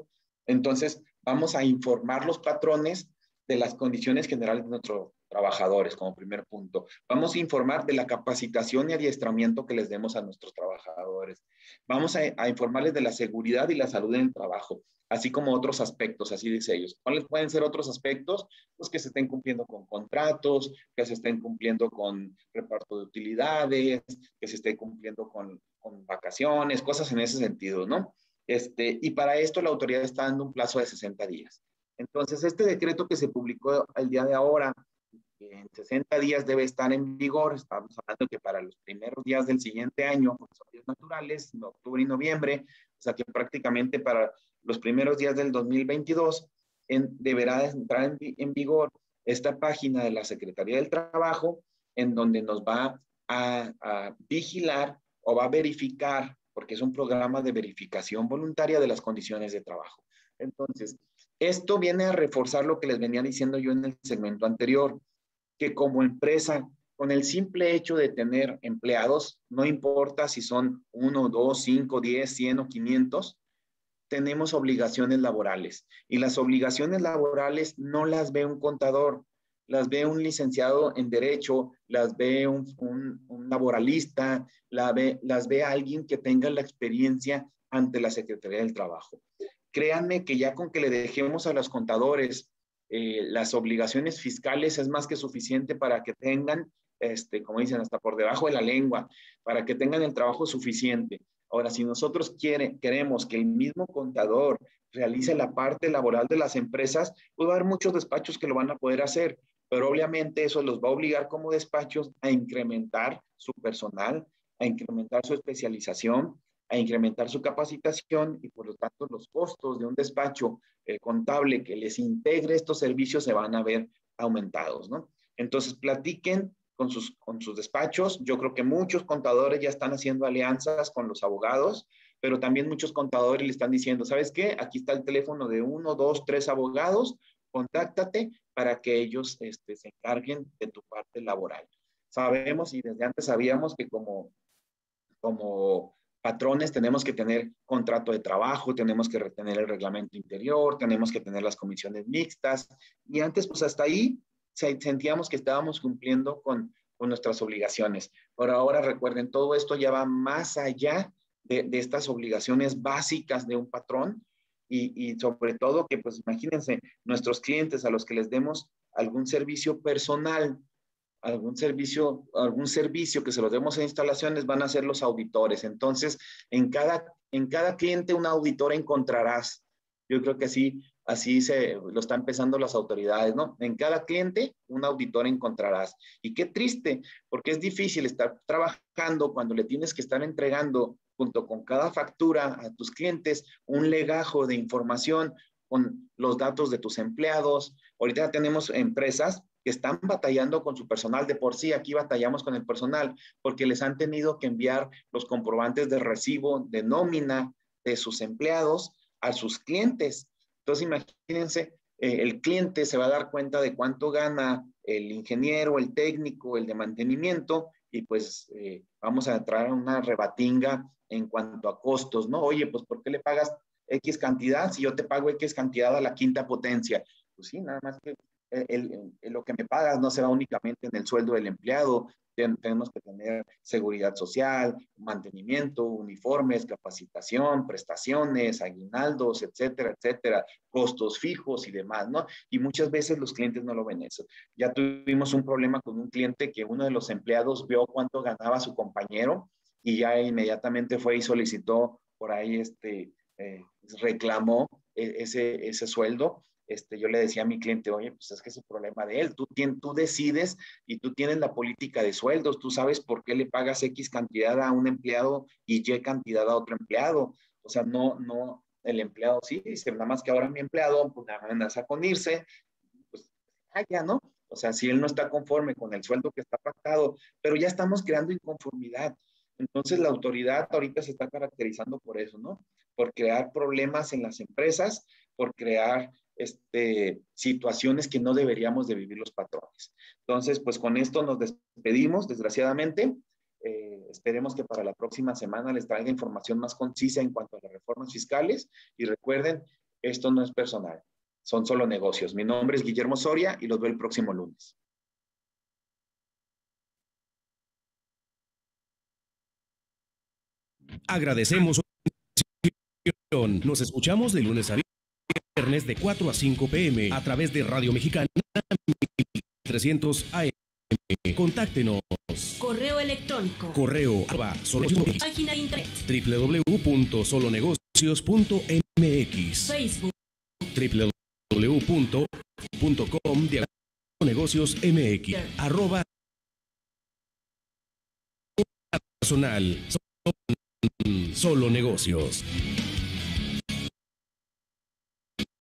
Entonces, vamos a informar los patrones de las condiciones generales de nuestros trabajadores, como primer punto. Vamos a informar de la capacitación y adiestramiento que les demos a nuestros trabajadores. Vamos a, a informarles de la seguridad y la salud en el trabajo, así como otros aspectos, así dice ellos. ¿Cuáles pueden ser otros aspectos? Pues que se estén cumpliendo con contratos, que se estén cumpliendo con reparto de utilidades, que se esté cumpliendo con, con vacaciones, cosas en ese sentido, ¿no? Este, y para esto la autoridad está dando un plazo de sesenta días. Entonces, este decreto que se publicó el día de ahora, en sesenta días debe estar en vigor. Estamos hablando que para los primeros días del siguiente año, porque son días naturales, en octubre y noviembre, o sea que prácticamente para los primeros días del dos mil veintidós, en, deberá entrar en, en vigor esta página de la Secretaría del Trabajo, en donde nos va a, a vigilar o va a verificar, porque es un programa de verificación voluntaria de las condiciones de trabajo. Entonces, esto viene a reforzar lo que les venía diciendo yo en el segmento anterior, que como empresa, con el simple hecho de tener empleados, no importa si son uno, dos, cinco, diez, cien o quinientos, tenemos obligaciones laborales. Y las obligaciones laborales no las ve un contador, las ve un licenciado en Derecho, las ve un, un, un laboralista, la ve, las ve alguien que tenga la experiencia ante la Secretaría del Trabajo. Créanme que ya con que le dejemos a los contadores eh, las obligaciones fiscales es más que suficiente para que tengan, este, como dicen, hasta por debajo de la lengua, para que tengan el trabajo suficiente. Ahora, si nosotros quiere, queremos que el mismo contador realice la parte laboral de las empresas, pues va a haber muchos despachos que lo van a poder hacer, pero obviamente eso los va a obligar como despachos a incrementar su personal, a incrementar su especialización, a incrementar su capacitación y por lo tanto los costos de un despacho eh, contable que les integre estos servicios se van a ver aumentados, ¿no? Entonces platiquen con sus, con sus despachos. Yo creo que muchos contadores ya están haciendo alianzas con los abogados, pero también muchos contadores le están diciendo, ¿sabes qué? Aquí está el teléfono de uno, dos, tres abogados, contáctate para que ellos este, se encarguen de tu parte laboral. Sabemos y desde antes sabíamos que como, como patrones tenemos que tener contrato de trabajo, tenemos que retener el reglamento interior, tenemos que tener las comisiones mixtas, y antes pues hasta ahí sentíamos que estábamos cumpliendo con, con nuestras obligaciones. Pero ahora recuerden, todo esto ya va más allá de, de estas obligaciones básicas de un patrón, y, y sobre todo que pues imagínense, nuestros clientes a los que les demos algún servicio personal, algún servicio, algún servicio que se los demos en instalaciones, van a ser los auditores. Entonces, en cada, en cada cliente un auditor encontrarás. Yo creo que así, así se lo están empezando las autoridades, ¿no? En cada cliente un auditor encontrarás. Y qué triste, porque es difícil estar trabajando cuando le tienes que estar entregando junto con cada factura a tus clientes un legajo de información con los datos de tus empleados. Ahorita tenemos empresas que están batallando con su personal. De por sí, aquí batallamos con el personal porque les han tenido que enviar los comprobantes de recibo, de nómina de sus empleados a sus clientes. Entonces, imagínense, eh, el cliente se va a dar cuenta de cuánto gana el ingeniero, el técnico, el de mantenimiento, y pues eh, vamos a entrar a una rebatinga en cuanto a costos, ¿no? Oye, pues ¿por qué le pagas X cantidad si yo te pago X cantidad a la quinta potencia? Pues sí, nada más que El, el, el, lo que me pagas no se va únicamente en el sueldo del empleado. Ten, tenemos que tener seguridad social, mantenimiento, uniformes, capacitación, prestaciones, aguinaldos, etcétera, etcétera, costos fijos y demás, ¿no? Y muchas veces los clientes no lo ven eso. Ya tuvimos un problema con un cliente que uno de los empleados vio cuánto ganaba su compañero y ya inmediatamente fue y solicitó por ahí, este, eh, reclamó ese, ese sueldo. Este, yo le decía a mi cliente, oye, pues es que es el problema de él, tú, tien, tú decides y tú tienes la política de sueldos, tú sabes por qué le pagas X cantidad a un empleado y Y cantidad a otro empleado. O sea, no, no, el empleado sí, dice, nada más que ahora mi empleado, pues nada más con irse, pues, ah, ya, ¿no? O sea, si él no está conforme con el sueldo que está pactado, pero ya estamos creando inconformidad. Entonces, la autoridad ahorita se está caracterizando por eso, ¿no? Por crear problemas en las empresas, por crear este, situaciones que no deberíamos de vivir los patrones. Entonces, pues con esto nos despedimos, desgraciadamente. Eh, esperemos que para la próxima semana les traiga información más concisa en cuanto a las reformas fiscales. Y recuerden, Esto no es personal, son solo negocios. Mi nombre es Guillermo Soria y los veo el próximo lunes. Agradecemos su atención. Nos escuchamos de lunes a viernes de cuatro a cinco p m a través de Radio Mexicana mil trescientos A M. Contáctenos. Correo electrónico. Correo arroba solonegocios. Página de internet. w w w punto solonegocios punto m x. Facebook. w w w punto com diagonal negocios m x. Arroba personal. Solo Negocios.